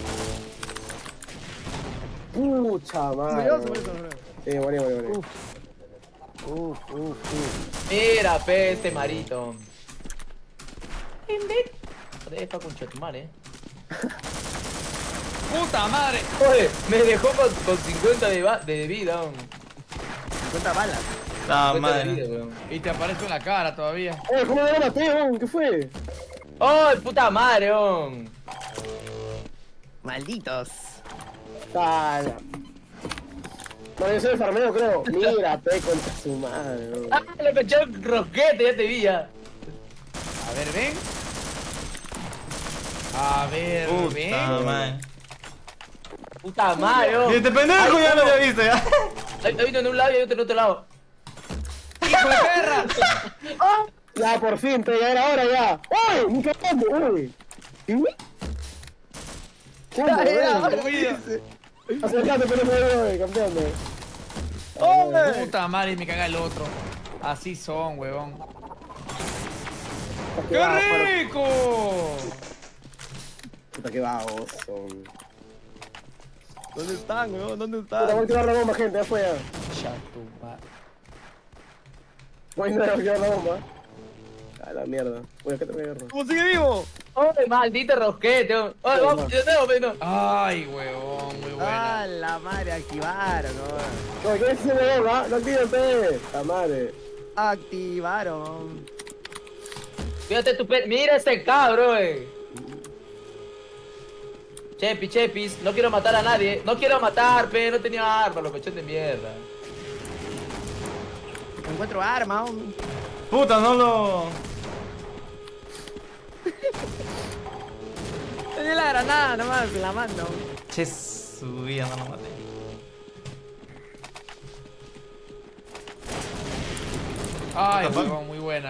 mano. ¡Pucha madre! Murió, se murió, se murió. Sí, morí, morí, morí. Uf. Uf, uf, uf. Mira, pe, este marito. Deja concha tu madre, eh. Puta madre. Oye, me dejó con, con cincuenta de, va- de vida, weón. cincuenta balas. La cincuenta de vida, madre. weón. Y te aparece en la cara todavía. ¡Oye, cómo me lo maté, weón! ¿Qué fue? ¡Oh, puta madre, weón! Malditos. ¡Tala! No, yo soy el farmeo, creo. Mira, pe, contra su madre, weón. ¡Ah, le pechó un roquete! Ya te vi ya. A ver, ven. A ver, Puta ven. madre. Puta madre, Y weón. este pendejo ya lo había visto, ya. Hay hay uno en un lado y hay otro en otro lado. ¡Hijo de perra! Ya, por fin, pe, ya era hora, ya. ¡Uy! ¡Ni cagando, uy! ¿Sí? ¿Qué onda, weón? Acercate, pero no voy, campeón. ¡Oye! Puta madre, me caga el otro. Así son, huevón. Puta, ¡Qué va- bueno, rico! Puta, qué baboso. ¿Dónde están, weón? ¿Dónde Puta, voy a están? tirar la bomba, gente, ya fue ya. Ya tu madre. Voy a tirar la bomba. A la mierda. Voy a que te me agarro. ¿Cómo sigue vivo? ¡Oye, maldito roquete! weón. Oye, vamos, de nuevo, de nuevo. Ay, huevón, muy buena. Ah, la madre, activaron, weón. Oye, ¿qué es ese de bomba? No activen, pe. La madre. Activaron. Fíjate tu pe... Mira este cabro, wey. Chepi, chepis, no quiero matar a nadie. No quiero matar, pe, no tenía arma, locochón de mierda. No encuentro arma, weón. Puta, no lo. Tenía la granada nomás, la mando. Che, su vida, no lo maté. Ay, What the fuck? huevón, muy buena.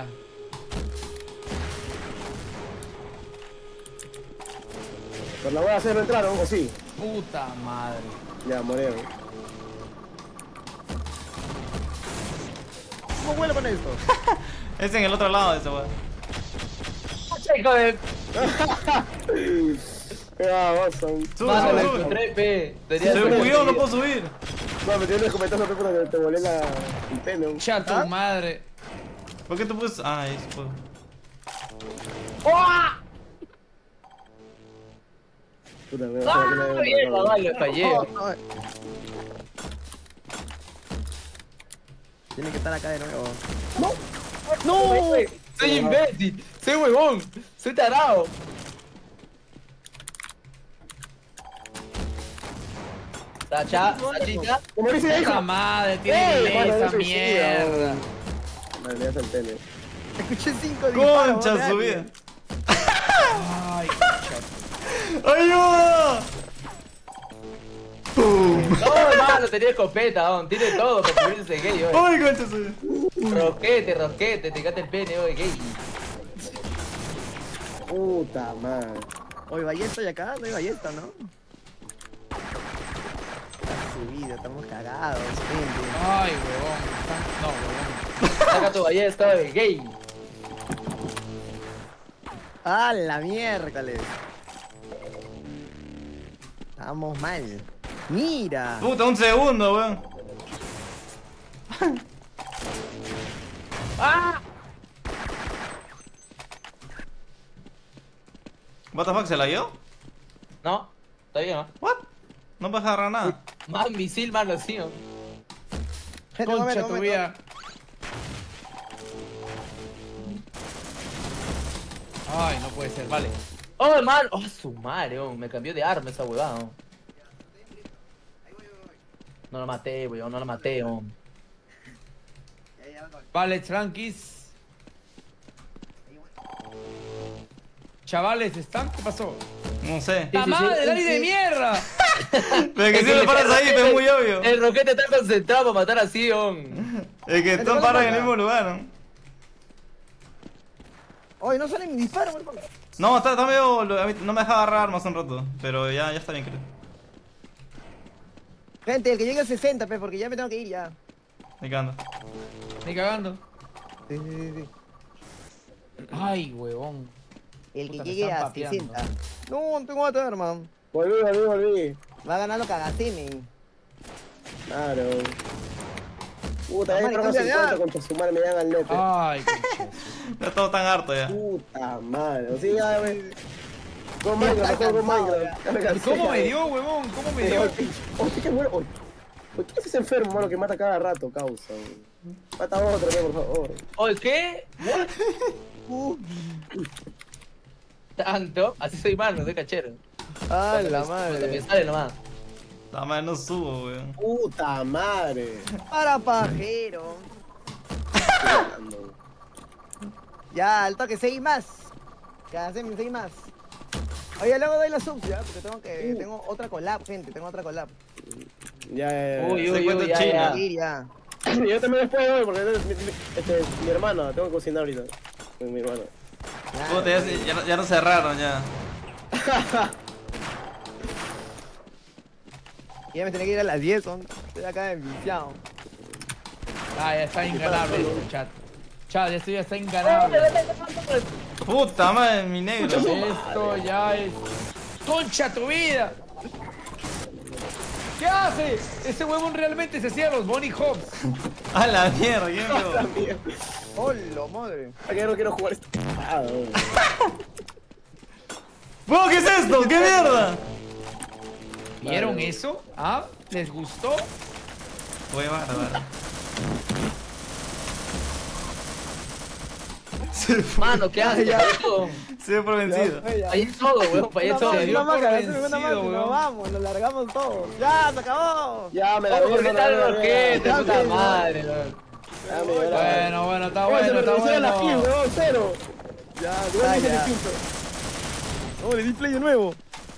Pero la voy a hacer entrar, ¿o sí? Puta madre. Ya, murieron. ¿Cómo vuelo con esto? Es en el otro lado de ese weón. Chico de... Qué baboso. Sube, Mano, sube, lo sube. encontré, pe. Tenía Se suerte. bugueó, no puedo subir. No, me tienes escopetazo, pe, pero te volé la... el pene. Ya tu ¿Ah? madre. ¿Por qué tú puedes...? Ah, ahí se puede. ¡Oh! Puta, me ¡Ah! me- Bien, me- vale, fallé. Oh, oh. Tiene que estar acá de nuevo. ¡No! Soy imbécil, soy huevón, soy tarado. Sacha, Sachita. Como dice Esa hijo. madre, tiene Ey, delay mano, esa eso sí, mierda. Vale, ya está el tele. Escuché cinco disparos. Concha ¿verdad? su vida. Ay, concha. ¡Ayuda! No, hermano, tenía escopeta, don. Tiene todo para subirse gay, hoy. ¡Ay, concha su vida! Rosquete, rosquete, te cate el pene, hoy, gay. Puta madre. Oye, ballesta y acá, no hay ballesta, ¿no? La subida, estamos cagados, gente. Ay, huevón. No, huevón. Saca tu ballesta, hoy, gay. ¡Ah, la miércoles! Estamos mal. ¡Mira! Puta, un segundo, weón. ¡Ah! What the fuck, ¿se la dio? No, está bien, ¿no? What? No vas a agarrar nada. Más misil, más loción. Gente, un Concha momento, tu un vida. Ay, no puede ser, vale. Oh, hermano. Oh, su madre, oh. Me cambió de arma esa huevada, oh. No lo maté, weón, no lo maté, oh. Vale, tranquis. Chavales, ¿están? ¿Qué pasó? No sé. Sí, ¡La sí, madre, sí, Dani sí. de mierda! Pero que si me paras ahí, es muy obvio. El roquete está concentrado para matar así, oh. Es que tú paras en el mismo lugar, ¿no? Oye, no sale mi disparo, hermano. No, está, está medio... a mí no me deja agarrar armas un rato. Pero ya, ya está bien, creo. Gente, el que llegue a sesenta, pe, porque ya me tengo que ir ya. Me cando. Ni cagando. Sí, sí, sí, sí. Ay, huevón. El que Puta, me llegue están a papeando. sesenta. No, no tengo otra arma. Volví, volví, volví. Va ganando Cagaceme. Claro. Puta, Mamá, hay le cromas cambia de cincuenta arma. contra su madre, me dan al nepe. Ay, concha. Ya todo tan harto ya. Puta madre. O sea, ya, wey. Con Ya Minecraft, está mejor con cansado, Minecraft. Ya me cansé, ¿Cómo ya, me wey. dio, huevón? ¿Cómo me Oye, dio? oye, qué bueno. Oye, oye, ¿qué es ese enfermo, mano, que mata cada rato, causa? wey? Mata a otro, pe, por favor. ¿Oye, qué? Uh, ¿Tanto? Así soy malo, soy cachero. ¡Ah, la Cuando me madre! sale nomás. La madre no subo, weón. Puta madre. Para pajero. Ando. Ya, al toque, seis más. Cagaceme, seis más. Oye, luego doy la sub, ya, porque tengo que. Uh. Tengo otra collab, gente, tengo otra collab. Ya, ya, ya. Uy, Se uy, cuenta uy, ya, China. ya. Ir ya. Yo también después voy porque es mi, mi- este, mi hermana, tengo que cocinar ahorita. Con mi hermana. Ya, Puta, ya, se- ya, no- ya no cerraron ya. Ya me tenía que ir a las diez, son. Estoy acá enviciado. Ah, ya está inganable esto, chat. Chat, esto ya está inganable. Puta madre, mi negro. Esto ya es... ¡Concha tu vida! ¿Qué hace? Ese huevón realmente se hacía los Bonnie Hobbs. A la mierda, ¿quién vio? ¡Hola, madre! Aquí no quiero jugar esto. Ah, wey. ¡Wow! ¿Qué es esto? ¿Qué mierda? ¿Vieron Vale. eso? ¿Ah? ¿Les gustó? Fue bárbaro. Se fue, Mano, ¿qué haces? Ya. Fallé todo. se dio por vencido. Fallé todo, weón, fallé Una todo. más, Se dio una más, por Cagaceme, una más, vencido, y nos weón. vamos, nos largamos todos. ¡Ya, se acabó! Ya, me la Oh, vi, ¿por qué me la tal vi, me la vi. roquete, Ya, puta ya. madre, weón? Ya, me la vi. Bueno, bueno, está Oye, se bueno, me está reducieron las kills, bueno. weón, cero. Ya, Ah, igual dice ya. el quinto. ¡Oh, le di play de nuevo!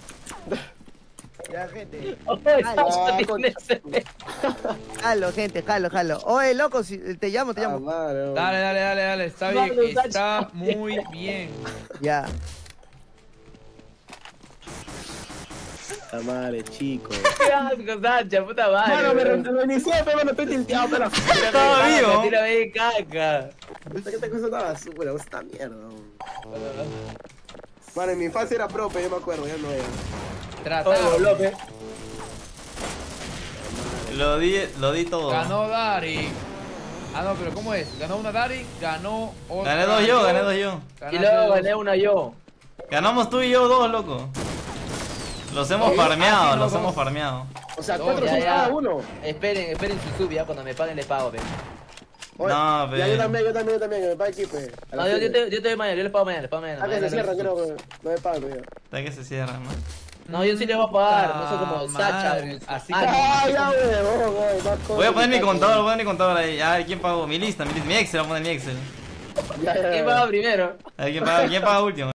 Ya, gente. Oye, Jalo, Sacha, ah, tiene ese- jalo, gente, jalo, jalo. Oye, loco, si te llamo, te Ah, llamo. madre, weón. Dale, dale, dale, dale. Está bien, Vale, Sacha. está muy bien. Ya. La madre, chico. Qué asco, Sacha, puta madre. Mano, me weón. re- lo inicié, pero bueno, estoy tilteado, pero. Estaba Caca, vivo. Tírame de caca. Esta que te cosa esta basura, esta mierda. weón. Mano, en mi infancia era pro, pero yo me acuerdo, ya no era. Tratado. Oye, López. Lo di, lo di todo. Ganó Dari. Ah, no, pero ¿cómo es? Ganó una Dari, ganó otra. Gané dos yo, gané dos yo. Y Ganaste luego dos. gané una yo. Ganamos tú y yo dos, loco. Los hemos ¿Eh? farmeado, Ah, sí, los no, hemos no. farmeado. O sea, No, cuatro ya, son ya. cada uno. Esperen, esperen su sub ya, cuando me paguen les pago, pe. Oye, No, ya, pe. yo también, yo también, yo también, que me pague aquí, pues. A la No, yo, yo, firme. te, yo te doy mañana, yo les pago mañana, les pago mañana. Ah, que se mañana cierra, les- creo que no me pagan todavía. Está que se cierra, ¿no? No, yo sí les voy a pagar, no sé como Ah, Sacha. madre, así Ah, como- Ah, ya, huevón, güey, más cosas. Voy a poner mi que- contador, voy a poner mi contador ahí. A ver quién pagó. Mi lista, mi lista, mi Excel, voy a poner mi Excel. Ya, ya, ¿quién ya. paga primero? A ver quién paga, quién paga último.